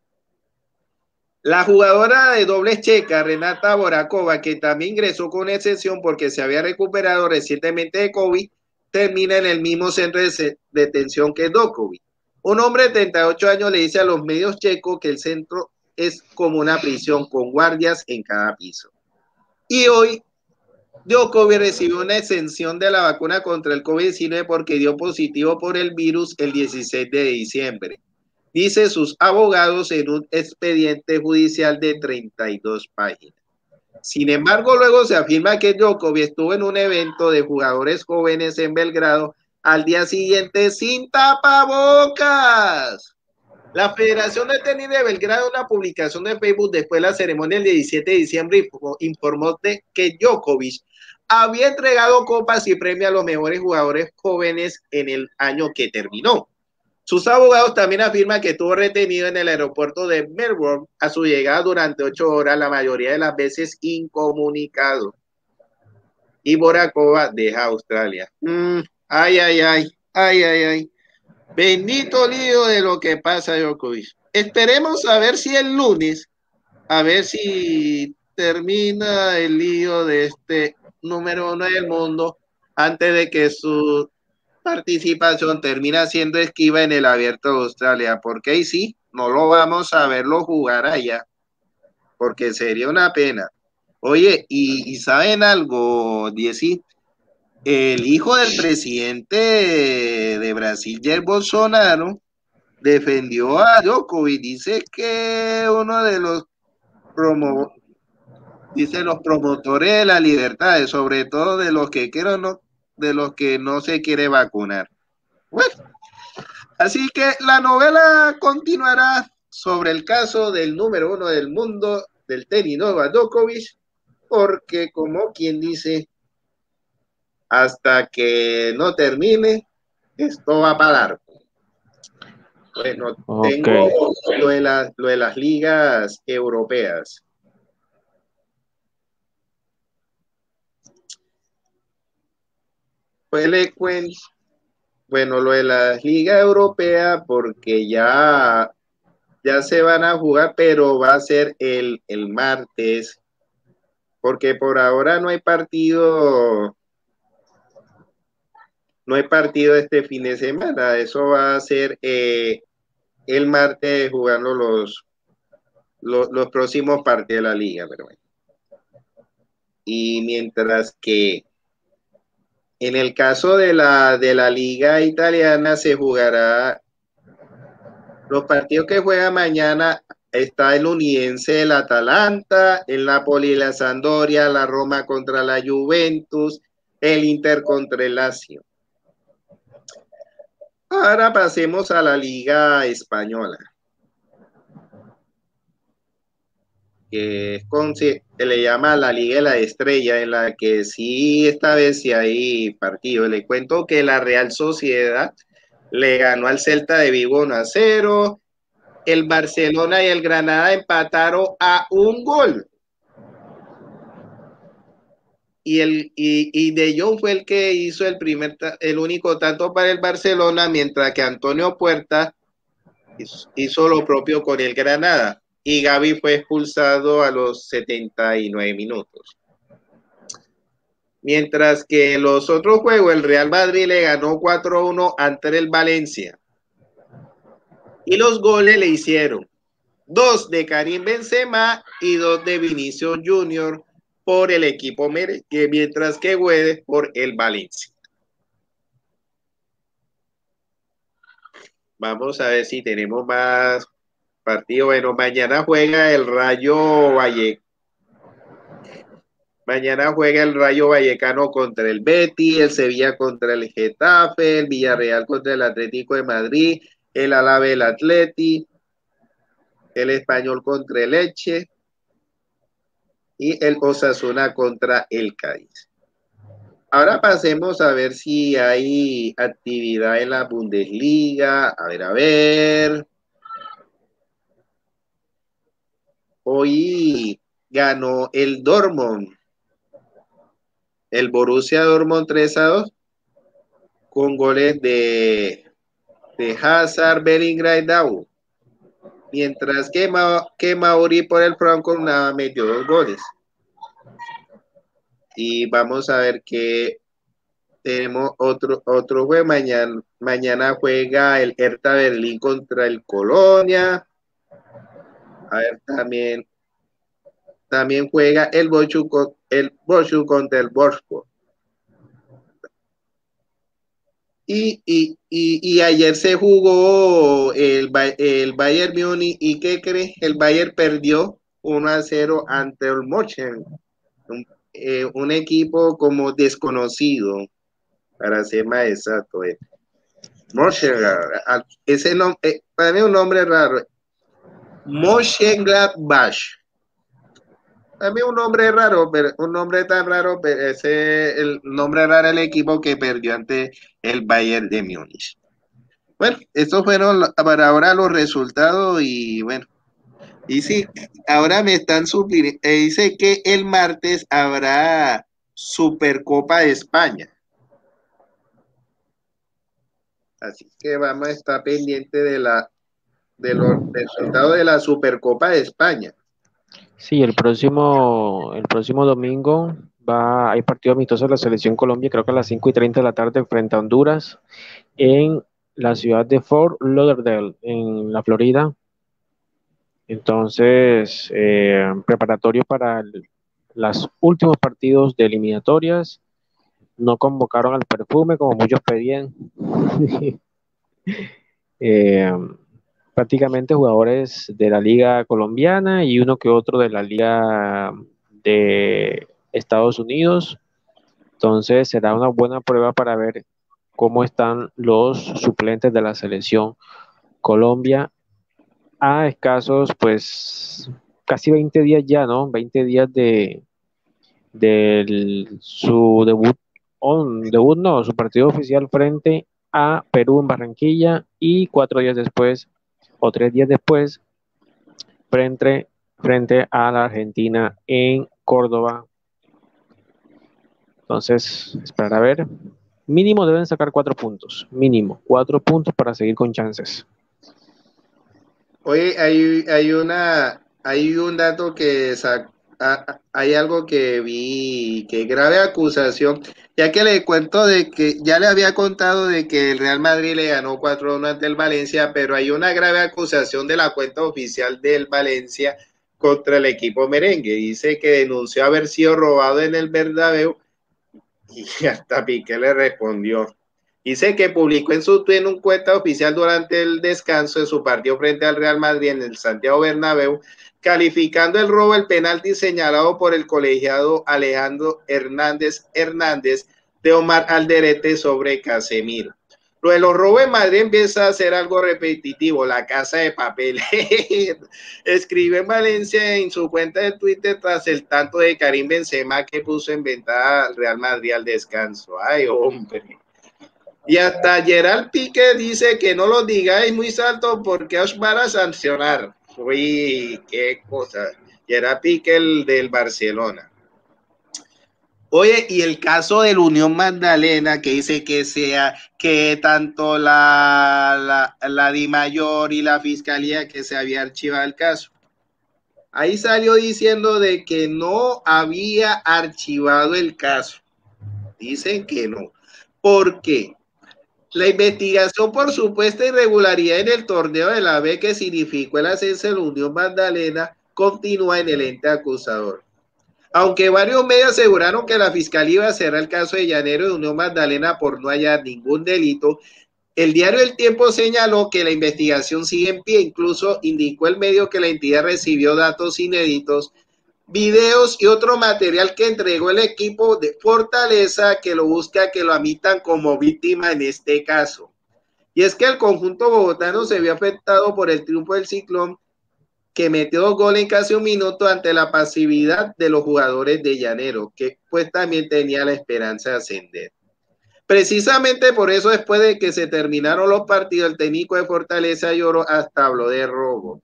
La jugadora de dobles checa, Renata Voráčová, que también ingresó con una excepción porque se había recuperado recientemente de COVID, termina en el mismo centro de detención que Djokovic. Un hombre de treinta y ocho años le dice a los medios checos que el centro es como una prisión con guardias en cada piso. Y hoy Djokovic recibió una exención de la vacuna contra el COVID diecinueve porque dio positivo por el virus el dieciséis de diciembre. Dice sus abogados en un expediente judicial de treinta y dos páginas. Sin embargo, luego se afirma que Djokovic estuvo en un evento de jugadores jóvenes en Belgrado al día siguiente sin tapabocas. La Federación de Tenis de Belgrado, en una publicación de Facebook después de la ceremonia del diecisiete de diciembre, informó de que Djokovic había entregado copas y premios a los mejores jugadores jóvenes en el año que terminó. Sus abogados también afirman que estuvo retenido en el aeropuerto de Melbourne a su llegada durante ocho horas, la mayoría de las veces incomunicado. Y Voráčová deja Australia. Mm, ay, ay, ay, ay, ay, ay. Bendito lío de lo que pasa, Djokovic. Esperemos a ver si el lunes, a ver si termina el lío de este número uno del mundo antes de que su participación termina siendo esquiva en el Abierto de Australia, porque ahí sí, no lo vamos a verlo jugar allá, porque sería una pena. Oye, y, y ¿saben algo, Dieci? El hijo del presidente de Brasil, Jair Bolsonaro, defendió a Djokovic. Dice que uno de los promo, dice los promotores de la libertad, sobre todo de los que quieren, no, de los que no se quiere vacunar. Bueno, así que la novela continuará sobre el caso del número uno del mundo del tenis, Novak Djokovic, porque como quien dice, hasta que no termine, esto va para largo. Bueno, okay. Tengo lo de, la, lo de las ligas europeas. Pues le cuento, bueno, lo de las ligas europeas, porque ya, ya se van a jugar, pero va a ser el, el martes, porque por ahora no hay partido. No hay partido este fin de semana, eso va a ser eh, el martes jugando los, los, los próximos partidos de la liga. Pero bueno. Y mientras que en el caso de la, de la liga italiana se jugará los partidos que juega mañana. Está el Uniense, el Atalanta, el Napoli, la Sampdoria, la Roma contra la Juventus, el Inter contra el Lazio. Ahora pasemos a la Liga Española, que es con, se le llama la Liga de la Estrella, en la que sí, esta vez sí hay partido. Le cuento que la Real Sociedad le ganó al Celta de Vigo uno a cero. El Barcelona y el Granada empataron a un gol. Y, el, y, y De Jong fue el que hizo el primer, el único tanto para el Barcelona, mientras que Antonio Puerta hizo, hizo lo propio con el Granada. Y Gavi fue expulsado a los setenta y nueve minutos. Mientras que los otros juegos, el Real Madrid le ganó cuatro a uno ante el Valencia. Y los goles le hicieron dos de Karim Benzema y dos de Vinicius Junior por el equipo merengue, mientras que Guedes por el Valencia. Vamos a ver si tenemos más partidos. Bueno, mañana juega el Rayo Vallecano. Mañana juega el Rayo Vallecano contra el Betis, el Sevilla contra el Getafe, el Villarreal contra el Atlético de Madrid, el Alavés el Atleti, el Español contra el Elche y el Osasuna contra el Cádiz. Ahora pasemos a ver si hay actividad en la Bundesliga. A ver, a ver. Hoy ganó el Dortmund. El Borussia Dortmund tres a dos con goles de, de Hazard, Bellingham y Dau. Mientras que, Ma, que Mauri por el Frankfurt nada metió dos goles. Y vamos a ver que tenemos otro, otro juego. Mañana, mañana juega el Hertha Berlín contra el Colonia. A ver, también, también juega el Bochum, el Bochum contra el Wolfsburg. Y, y, y, y ayer se jugó el, el Bayern Múnich. ¿Y qué crees? El Bayern perdió uno a cero ante el Mönchengladbach. Un, eh, un equipo como desconocido, para ser más exacto. Eh. Mönchengladbach. Ese nombre, eh, para mí es un nombre raro. Mönchengladbach. A mí un nombre raro, pero un nombre tan raro, pero ese es el nombre raro del equipo que perdió ante el Bayern de Múnich. Bueno, estos fueron para ahora los resultados y bueno, y sí, ahora me están supliendo, eh, dice que el martes habrá Supercopa de España. Así que vamos a estar pendientes de la de los resultados de la Supercopa de España. Sí, el próximo, el próximo domingo va, hay partido amistoso de la Selección Colombia, creo que a las cinco y treinta de la tarde frente a Honduras, en la ciudad de Fort Lauderdale, en la Florida. Entonces, eh, preparatorio para los últimos partidos de eliminatorias. No convocaron al Perfume, como muchos pedían. eh, prácticamente jugadores de la liga colombiana y uno que otro de la liga de Estados Unidos. Entonces será una buena prueba para ver cómo están los suplentes de la selección Colombia a escasos, pues casi veinte días ya, ¿no? veinte días de, de su debut, on, debut no, su partido oficial frente a Perú en Barranquilla y cuatro días después o tres días después frente, frente a la Argentina en Córdoba. Entonces, esperar a ver. Mínimo deben sacar cuatro puntos. Mínimo, cuatro puntos para seguir con chances. Oye, hay, hay una, hay un dato que sac, a, hay algo que vi, que grave acusación, ya que le cuento de que ya le había contado de que el Real Madrid le ganó cuatro a uno ante el Valencia, pero hay una grave acusación de la cuenta oficial del Valencia contra el equipo merengue. Dice que denunció haber sido robado en el Bernabéu y hasta Piqué le respondió. Dice que publicó en su en un cuenta oficial durante el descanso de su partido frente al Real Madrid en el Santiago Bernabéu, calificando el robo del penalti señalado por el colegiado Alejandro Hernández Hernández de Omar Alderete sobre Casemiro. Lo de los robos en Madrid empieza a ser algo repetitivo, la casa de papel. Escribe en Valencia en su cuenta de Twitter tras el tanto de Karim Benzema que puso en ventaja al Real Madrid al descanso. Ay, hombre. Y hasta Gerard Piqué dice que no lo digáis muy alto porque os van a sancionar. Uy, qué cosa. Gerard Piqué, el del Barcelona. Oye, y el caso de la Unión Magdalena, que dice que sea, que tanto la, la, la DIMAYOR y la Fiscalía que se había archivado el caso. Ahí salió diciendo de que no había archivado el caso. Dicen que no. ¿Por qué? La investigación por supuesta irregularidad en el torneo de la B que significó el ascenso de la Unión Magdalena continúa en el ente acusador. Aunque varios medios aseguraron que la fiscalía iba a cerrar el caso de Llanero de Unión Magdalena por no hallar ningún delito, el diario El Tiempo señaló que la investigación sigue en pie. Incluso indicó el medio que la entidad recibió datos inéditos, videos y otro material que entregó el equipo de Fortaleza que lo busca que lo admitan como víctima en este caso. Y es que el conjunto bogotano se vio afectado por el triunfo del Ciclón, que metió dos goles en casi un minuto ante la pasividad de los jugadores de Llanero, que pues también tenía la esperanza de ascender. Precisamente por eso, después de que se terminaron los partidos, el técnico de Fortaleza lloró, hasta habló de robo.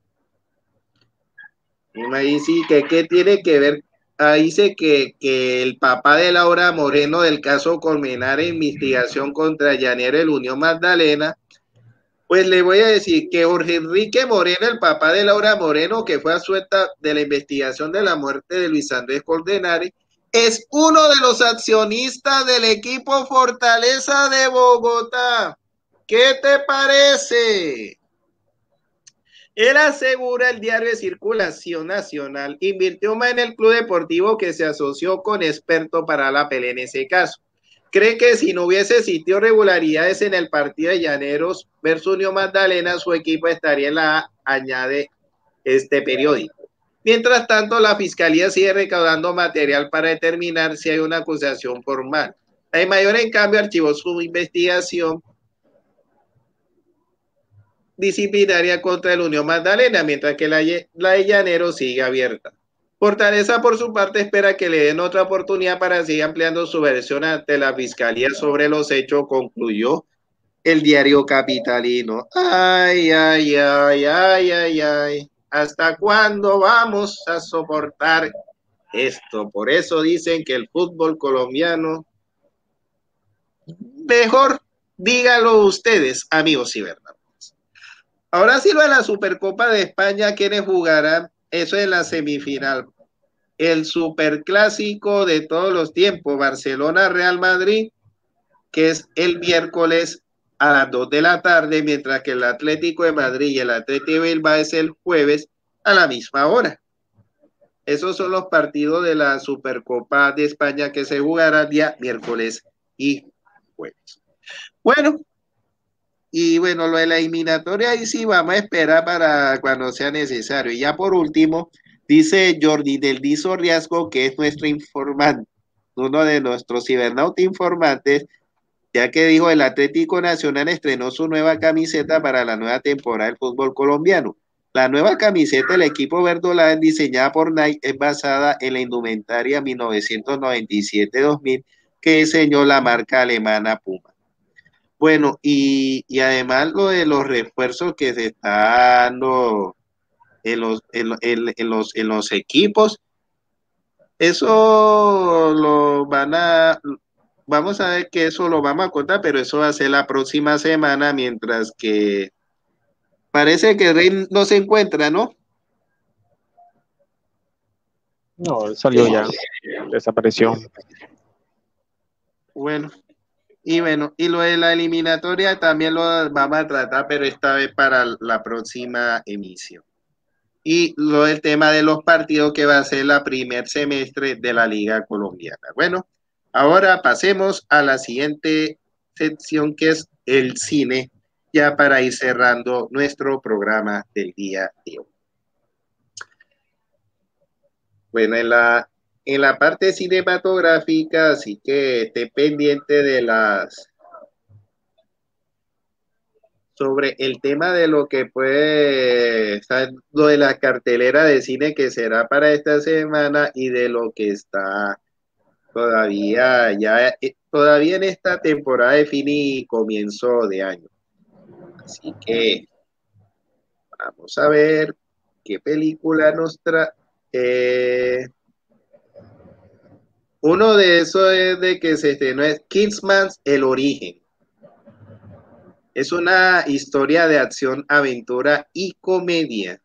Ahí sí, que qué tiene que ver, ahí dice que, que el papá de Laura Moreno del caso Colmenar en investigación contra Llanero de la Unión Magdalena. Pues le voy a decir que Jorge Enrique Moreno, el papá de Laura Moreno, que fue a suelta de la investigación de la muerte de Luis Andrés Coldenari, es uno de los accionistas del equipo Fortaleza de Bogotá. ¿Qué te parece? Él asegura, el diario de Circulación Nacional, invirtió más en el club deportivo que se asoció con experto para la pelea en ese caso. Cree que si no hubiese existido regularidades en el partido de Llaneros versus Unión Magdalena, su equipo estaría en la A, añade este periódico. Mientras tanto, la Fiscalía sigue recaudando material para determinar si hay una acusación formal. La DIMAYOR, en cambio, archivó su investigación disciplinaria contra la Unión Magdalena, mientras que la, la de Llaneros sigue abierta. Fortaleza, por su parte, espera que le den otra oportunidad para seguir ampliando su versión ante la Fiscalía sobre los hechos, concluyó el diario capitalino. Ay, ay, ay, ay, ay, ay. ¿Hasta cuándo vamos a soportar esto? Por eso dicen que el fútbol colombiano, mejor díganlo ustedes, amigos cibernáuticos. Ahora sí, lo de la Supercopa de España, ¿quiénes jugarán? Eso es la semifinal. El superclásico de todos los tiempos, Barcelona-Real Madrid, que es el miércoles a las dos de la tarde, mientras que el Atlético de Madrid y el Atlético de Bilbao es el jueves a la misma hora. Esos son los partidos de la Supercopa de España que se jugarán día miércoles y jueves. Bueno, y bueno, lo de la eliminatoria ahí sí vamos a esperar para cuando sea necesario. Y ya por último, dice Jordi del Dizo Riasco, que es nuestro informante, uno de nuestros cibernautas informantes, ya que dijo el Atlético Nacional estrenó su nueva camiseta para la nueva temporada del fútbol colombiano. La nueva camiseta del equipo verdolaga, diseñada por Nike, es basada en la indumentaria mil novecientos noventa y siete dos mil que diseñó la marca alemana Puma. Bueno, y, y además lo de los refuerzos que se están dando en los, en, en, en los, en los equipos, eso lo van a, vamos a ver que eso lo vamos a contar, pero eso va a ser la próxima semana, mientras que parece que Rey no se encuentra, ¿no? No, salió ya, desapareció. Bueno. Y bueno, y lo de la eliminatoria también lo vamos a tratar, pero esta vez para la próxima emisión. Y lo del tema de los partidos que va a ser la primer semestre de la Liga Colombiana. Bueno, ahora pasemos a la siguiente sección, que es el cine, ya para ir cerrando nuestro programa del día de hoy. Bueno, en la En la parte cinematográfica, así que esté pendiente de las sobre el tema de lo que puede, lo de la cartelera de cine que será para esta semana y de lo que está todavía, ya, todavía en esta temporada de fin y comienzo de año. Así que vamos a ver qué película nos trae. Eh, uno de esos es de que se estrenó es Kingsman: El Origen. Es una historia de acción, aventura y comedia.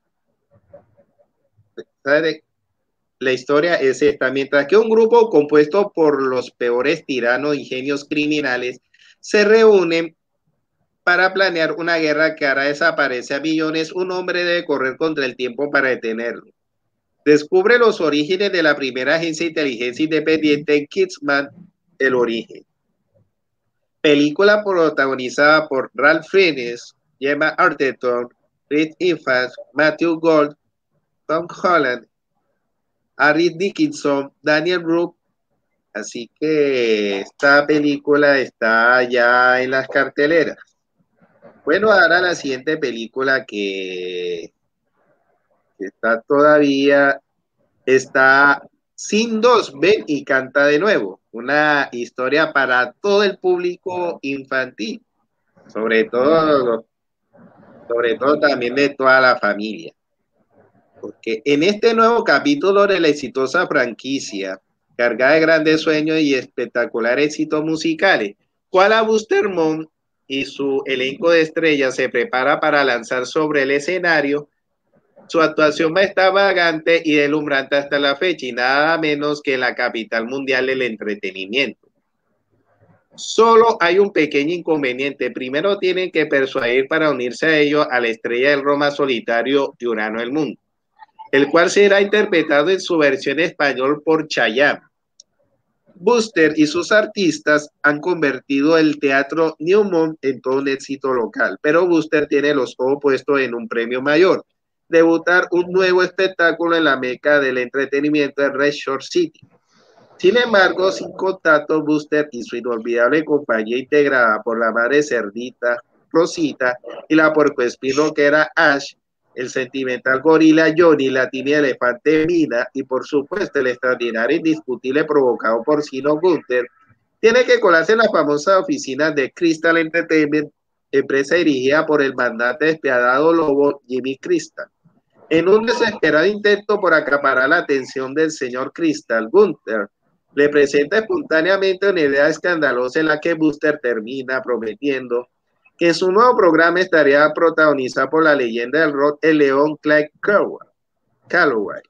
¿Sabe? La historia es esta. Mientras que un grupo compuesto por los peores tiranos y genios criminales se reúnen para planear una guerra que hará desaparecer a millones, un hombre debe correr contra el tiempo para detenerlo. Descubre los orígenes de la primera agencia de inteligencia independiente en Kingsman: El Origen. Película protagonizada por Ralph Fiennes, Gemma Arterton, Reed Ifans, Matthew Gold, Tom Holland, Harry Dickinson, Daniel Brooke. Así que esta película está ya en las carteleras. Bueno, ahora la siguiente película que, que está todavía está Sin dos, ven y canta de nuevo. Una historia para todo el público infantil, sobre todo, sobre todo también de toda la familia. Porque en este nuevo capítulo de la exitosa franquicia, cargada de grandes sueños y espectacular éxitos musicales, Koala Boosterman y su elenco de estrellas se prepara para lanzar sobre el escenario. Su actuación va a estar vagante y deslumbrante hasta la fecha, y nada menos que la capital mundial del entretenimiento. Solo hay un pequeño inconveniente. Primero tienen que persuadir para unirse a ellos a la estrella del rock más solitario de Urano del mundo, el cual será interpretado en su versión en español por Chayanne. Buster y sus artistas han convertido el teatro Newmont en todo un éxito local, pero Buster tiene los ojos puestos en un premio mayor: debutar un nuevo espectáculo en la meca del entretenimiento de Red Shore City. Sin embargo, sin contacto, Buster y su inolvidable compañía, integrada por la madre cerdita Rosita y la puercoespino que era Ash, el sentimental gorila Johnny, la tímida elefante Mina y por supuesto el extraordinario e indiscutible provocado porcino Gunther, tiene que colarse en las famosas oficinas de Crystal Entertainment, empresa dirigida por el magnate despiadado lobo Jimmy Crystal. En un desesperado intento por acaparar la atención del señor Crystal, Gunther le presenta espontáneamente una idea escandalosa en la que Buster termina prometiendo que su nuevo programa estaría protagonizado por la leyenda del rock, el león Clyde Calloway.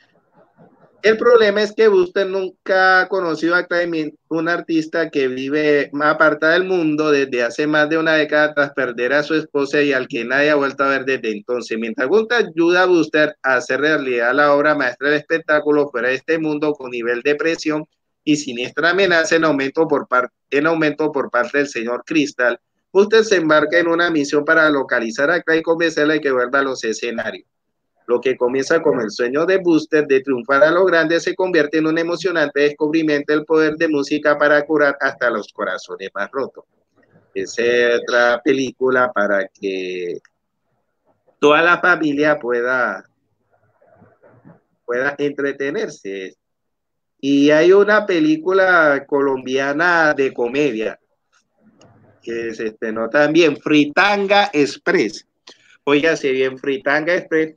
El problema es que Buster nunca ha conocido a Clyde, un artista que vive más apartado del mundo desde hace más de una década tras perder a su esposa y al que nadie ha vuelto a ver desde entonces. Mientras Gunther ayuda a Buster a hacer realidad la obra maestra del espectáculo fuera de este mundo con nivel de presión y siniestra amenaza en aumento por, par en aumento por parte del señor Crystal, Buster se embarca en una misión para localizar a Clyde y convencerle de que vuelva a los escenarios. Lo que comienza como el sueño de Buster de triunfar a lo grande se convierte en un emocionante descubrimiento del poder de música para curar hasta los corazones más rotos. Esa es otra película para que toda la familia pueda, pueda entretenerse. Y hay una película colombiana de comedia que se estrenó también, Fritanga Express. Óigase bien, Fritanga Express.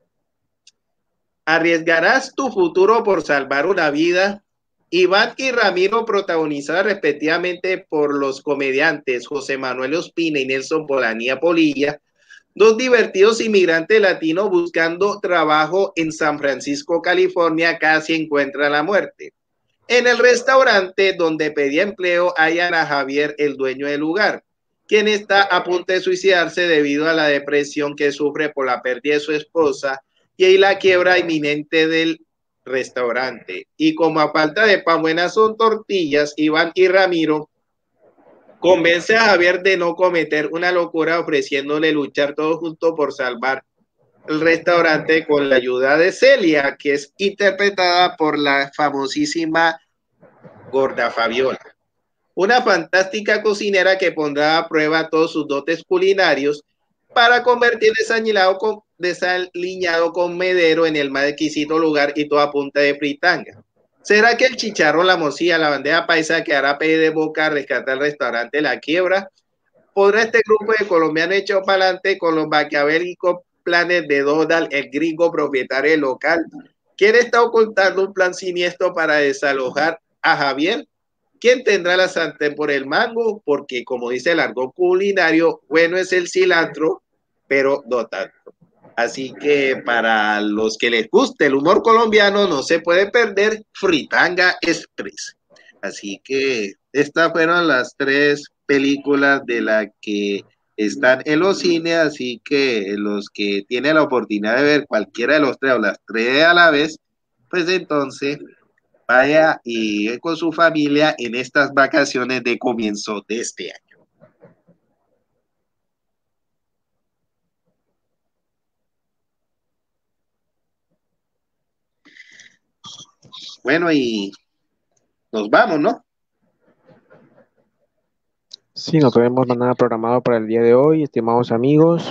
¿Arriesgarás tu futuro por salvar una vida? Iván y Ramiro, protagonizados respectivamente por los comediantes José Manuel Ospina y Nelson Polanía Polilla, dos divertidos inmigrantes latinos buscando trabajo en San Francisco, California, casi encuentran la muerte. En el restaurante donde pedía empleo hallan a Javier, el dueño del lugar, quien está a punto de suicidarse debido a la depresión que sufre por la pérdida de su esposa y la quiebra inminente del restaurante. Y como a falta de pan buenas son tortillas, Iván y Ramiro convence a Javier de no cometer una locura ofreciéndole luchar todos juntos por salvar el restaurante con la ayuda de Celia, que es interpretada por la famosísima Gorda Fabiola. una fantástica cocinera que pondrá a prueba todos sus dotes culinarios para convertir desaliñado con, desaliñado con Medero en el más exquisito lugar y toda punta de fritanga. ¿Será que el chicharrón, la morcilla, la bandeja paisa que hará pedir de boca rescatar el restaurante La Quiebra? ¿Podrá este grupo de colombianos echado para adelante con los maquiavélicos planes de Donald, el gringo propietario del local? ¿Quién está ocultando un plan siniestro para desalojar a Javier? ¿Quién tendrá la sartén por el mango? Porque, como dice el argot culinario, bueno es el cilantro, pero no tanto. Así que para los que les guste el humor colombiano, no se puede perder Fritanga Express. Así que estas fueron las tres películas de las que están en los cines, así que los que tienen la oportunidad de ver cualquiera de los tres o las tres a la vez, pues entonces vaya y con su familia en estas vacaciones de comienzo de este año. Bueno, y nos vamos, ¿no? Sí, no tenemos nada programado para el día de hoy, estimados amigos.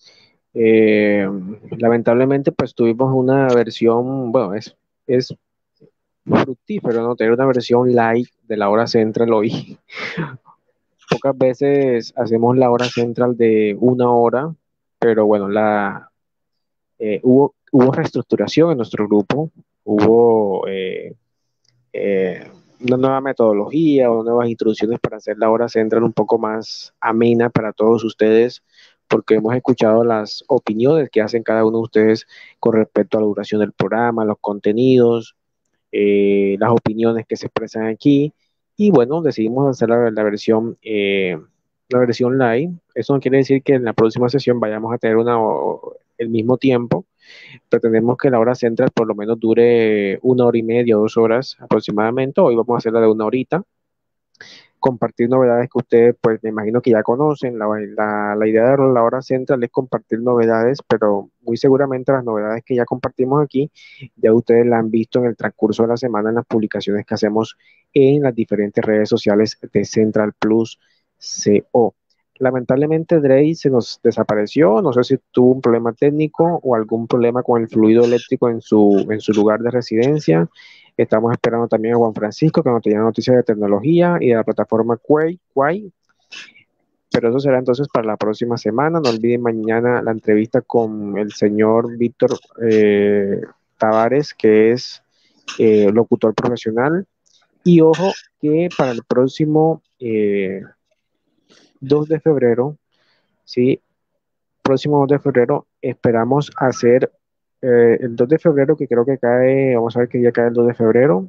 Eh, lamentablemente, pues tuvimos una versión, bueno, es, es fructífero, ¿no? Tener una versión light de la hora central hoy. Pocas veces hacemos la hora central de una hora, pero bueno, la, eh, hubo, hubo reestructuración en nuestro grupo, hubo eh, eh, una nueva metodología o nuevas instrucciones para hacer la hora central un poco más amena para todos ustedes, porque hemos escuchado las opiniones que hacen cada uno de ustedes con respecto a la duración del programa, los contenidos, eh, las opiniones que se expresan aquí, y bueno, decidimos hacer la, la versión eh, la versión live. Eso no quiere decir que en la próxima sesión vayamos a tener una, el mismo tiempo. Pretendemos que la hora central por lo menos dure una hora y media, dos horas aproximadamente. Hoy vamos a hacerla de una horita. Compartir novedades que ustedes, pues me imagino que ya conocen. La, la, la idea de la hora central es compartir novedades, pero muy seguramente las novedades que ya compartimos aquí, ya ustedes la han visto en el transcurso de la semana en las publicaciones que hacemos en las diferentes redes sociales de Central Plus C O. Lamentablemente Drey se nos desapareció, no sé si tuvo un problema técnico o algún problema con el fluido eléctrico en su, en su lugar de residencia. Estamos esperando también a Juan Francisco, que nos tenía noticias de tecnología y de la plataforma Quay, Quay. Pero eso será entonces para la próxima semana. No olviden mañana la entrevista con el señor Víctor eh, Tavares, que es eh, locutor profesional. Y ojo que para el próximo eh, dos de febrero, ¿sí? Próximo dos de febrero, esperamos hacer eh, el dos de febrero, que creo que cae, vamos a ver qué día cae el dos de febrero.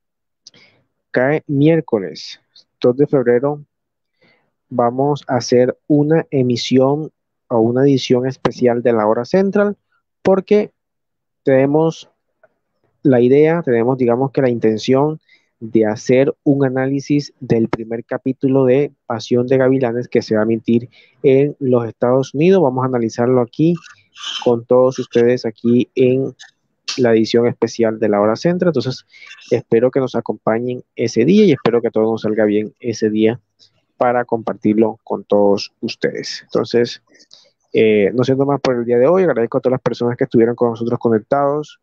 Cae miércoles dos de febrero. Vamos a hacer una emisión o una edición especial de la hora central, porque tenemos la idea, tenemos digamos que la intención de hacer un análisis del primer capítulo de Pasión de Gavilanes que se va a emitir en los Estados Unidos. Vamos a analizarlo aquí con todos ustedes aquí en la edición especial de la hora central. Entonces espero que nos acompañen ese día y espero que todo nos salga bien ese día para compartirlo con todos ustedes. Entonces eh, no siendo más por el día de hoy, agradezco a todas las personas que estuvieron con nosotros conectados.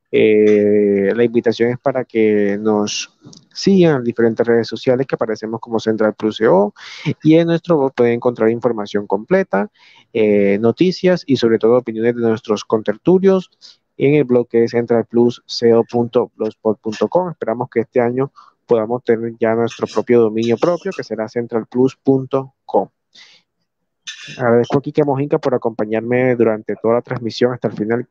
Eh, la invitación es para que nos sigan en diferentes redes sociales que aparecemos como Central Plus C O, y en nuestro blog pueden encontrar información completa, eh, noticias y sobre todo opiniones de nuestros contertulios en el blog que es central plus c o punto blogspot punto com. Esperamos que este año podamos tener ya nuestro propio dominio propio, que será central plus punto com. Agradezco a Quique Mojica por acompañarme durante toda la transmisión hasta el final.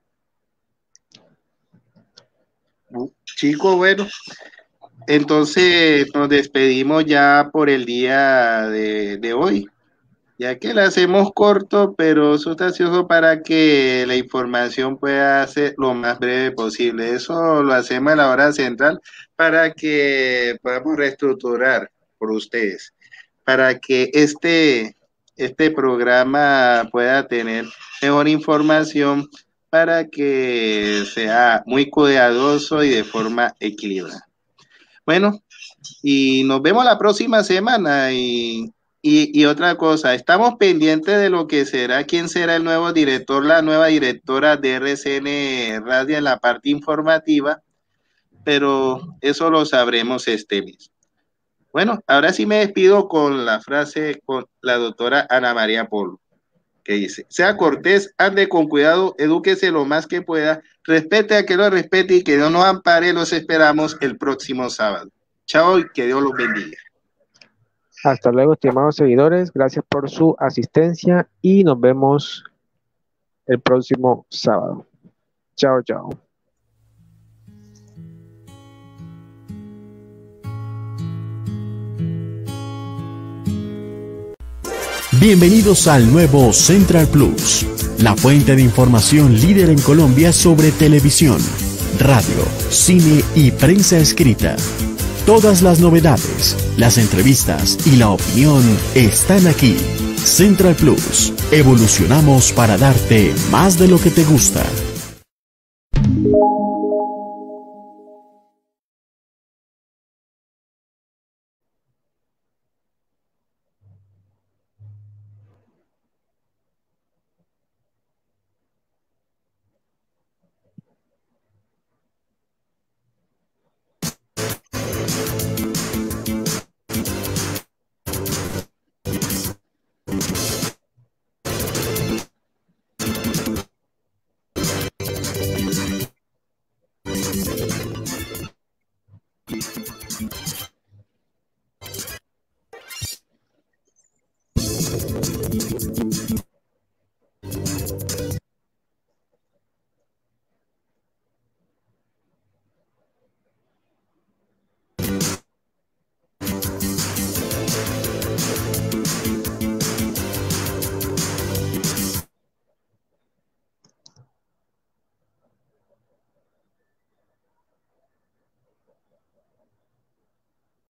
Chicos, bueno, entonces nos despedimos ya por el día de, de hoy, ya que la hacemos corto, pero sustancioso para que la información pueda ser lo más breve posible. Eso lo hacemos a la hora central para que podamos reestructurar por ustedes, para que este, este programa pueda tener mejor información, para que sea muy cuidadoso y de forma equilibrada. Bueno, y nos vemos la próxima semana. Y, y, y otra cosa, estamos pendientes de lo que será, quién será el nuevo director, la nueva directora de R C N Radio en la parte informativa, pero eso lo sabremos este mes. Bueno, ahora sí me despido con la frase con la doctora Ana María Polo, que dice: sea cortés, ande con cuidado, edúquese lo más que pueda, respete a que lo respete y que Dios nos ampare. Los esperamos el próximo sábado. Chao y que Dios los bendiga. Hasta luego, estimados seguidores. Gracias por su asistencia y nos vemos el próximo sábado. Chao, chao. Bienvenidos al nuevo Central Plus, la fuente de información líder en Colombia sobre televisión, radio, cine y prensa escrita. Todas las novedades, las entrevistas y la opinión están aquí. Central Plus, evolucionamos para darte más de lo que te gusta.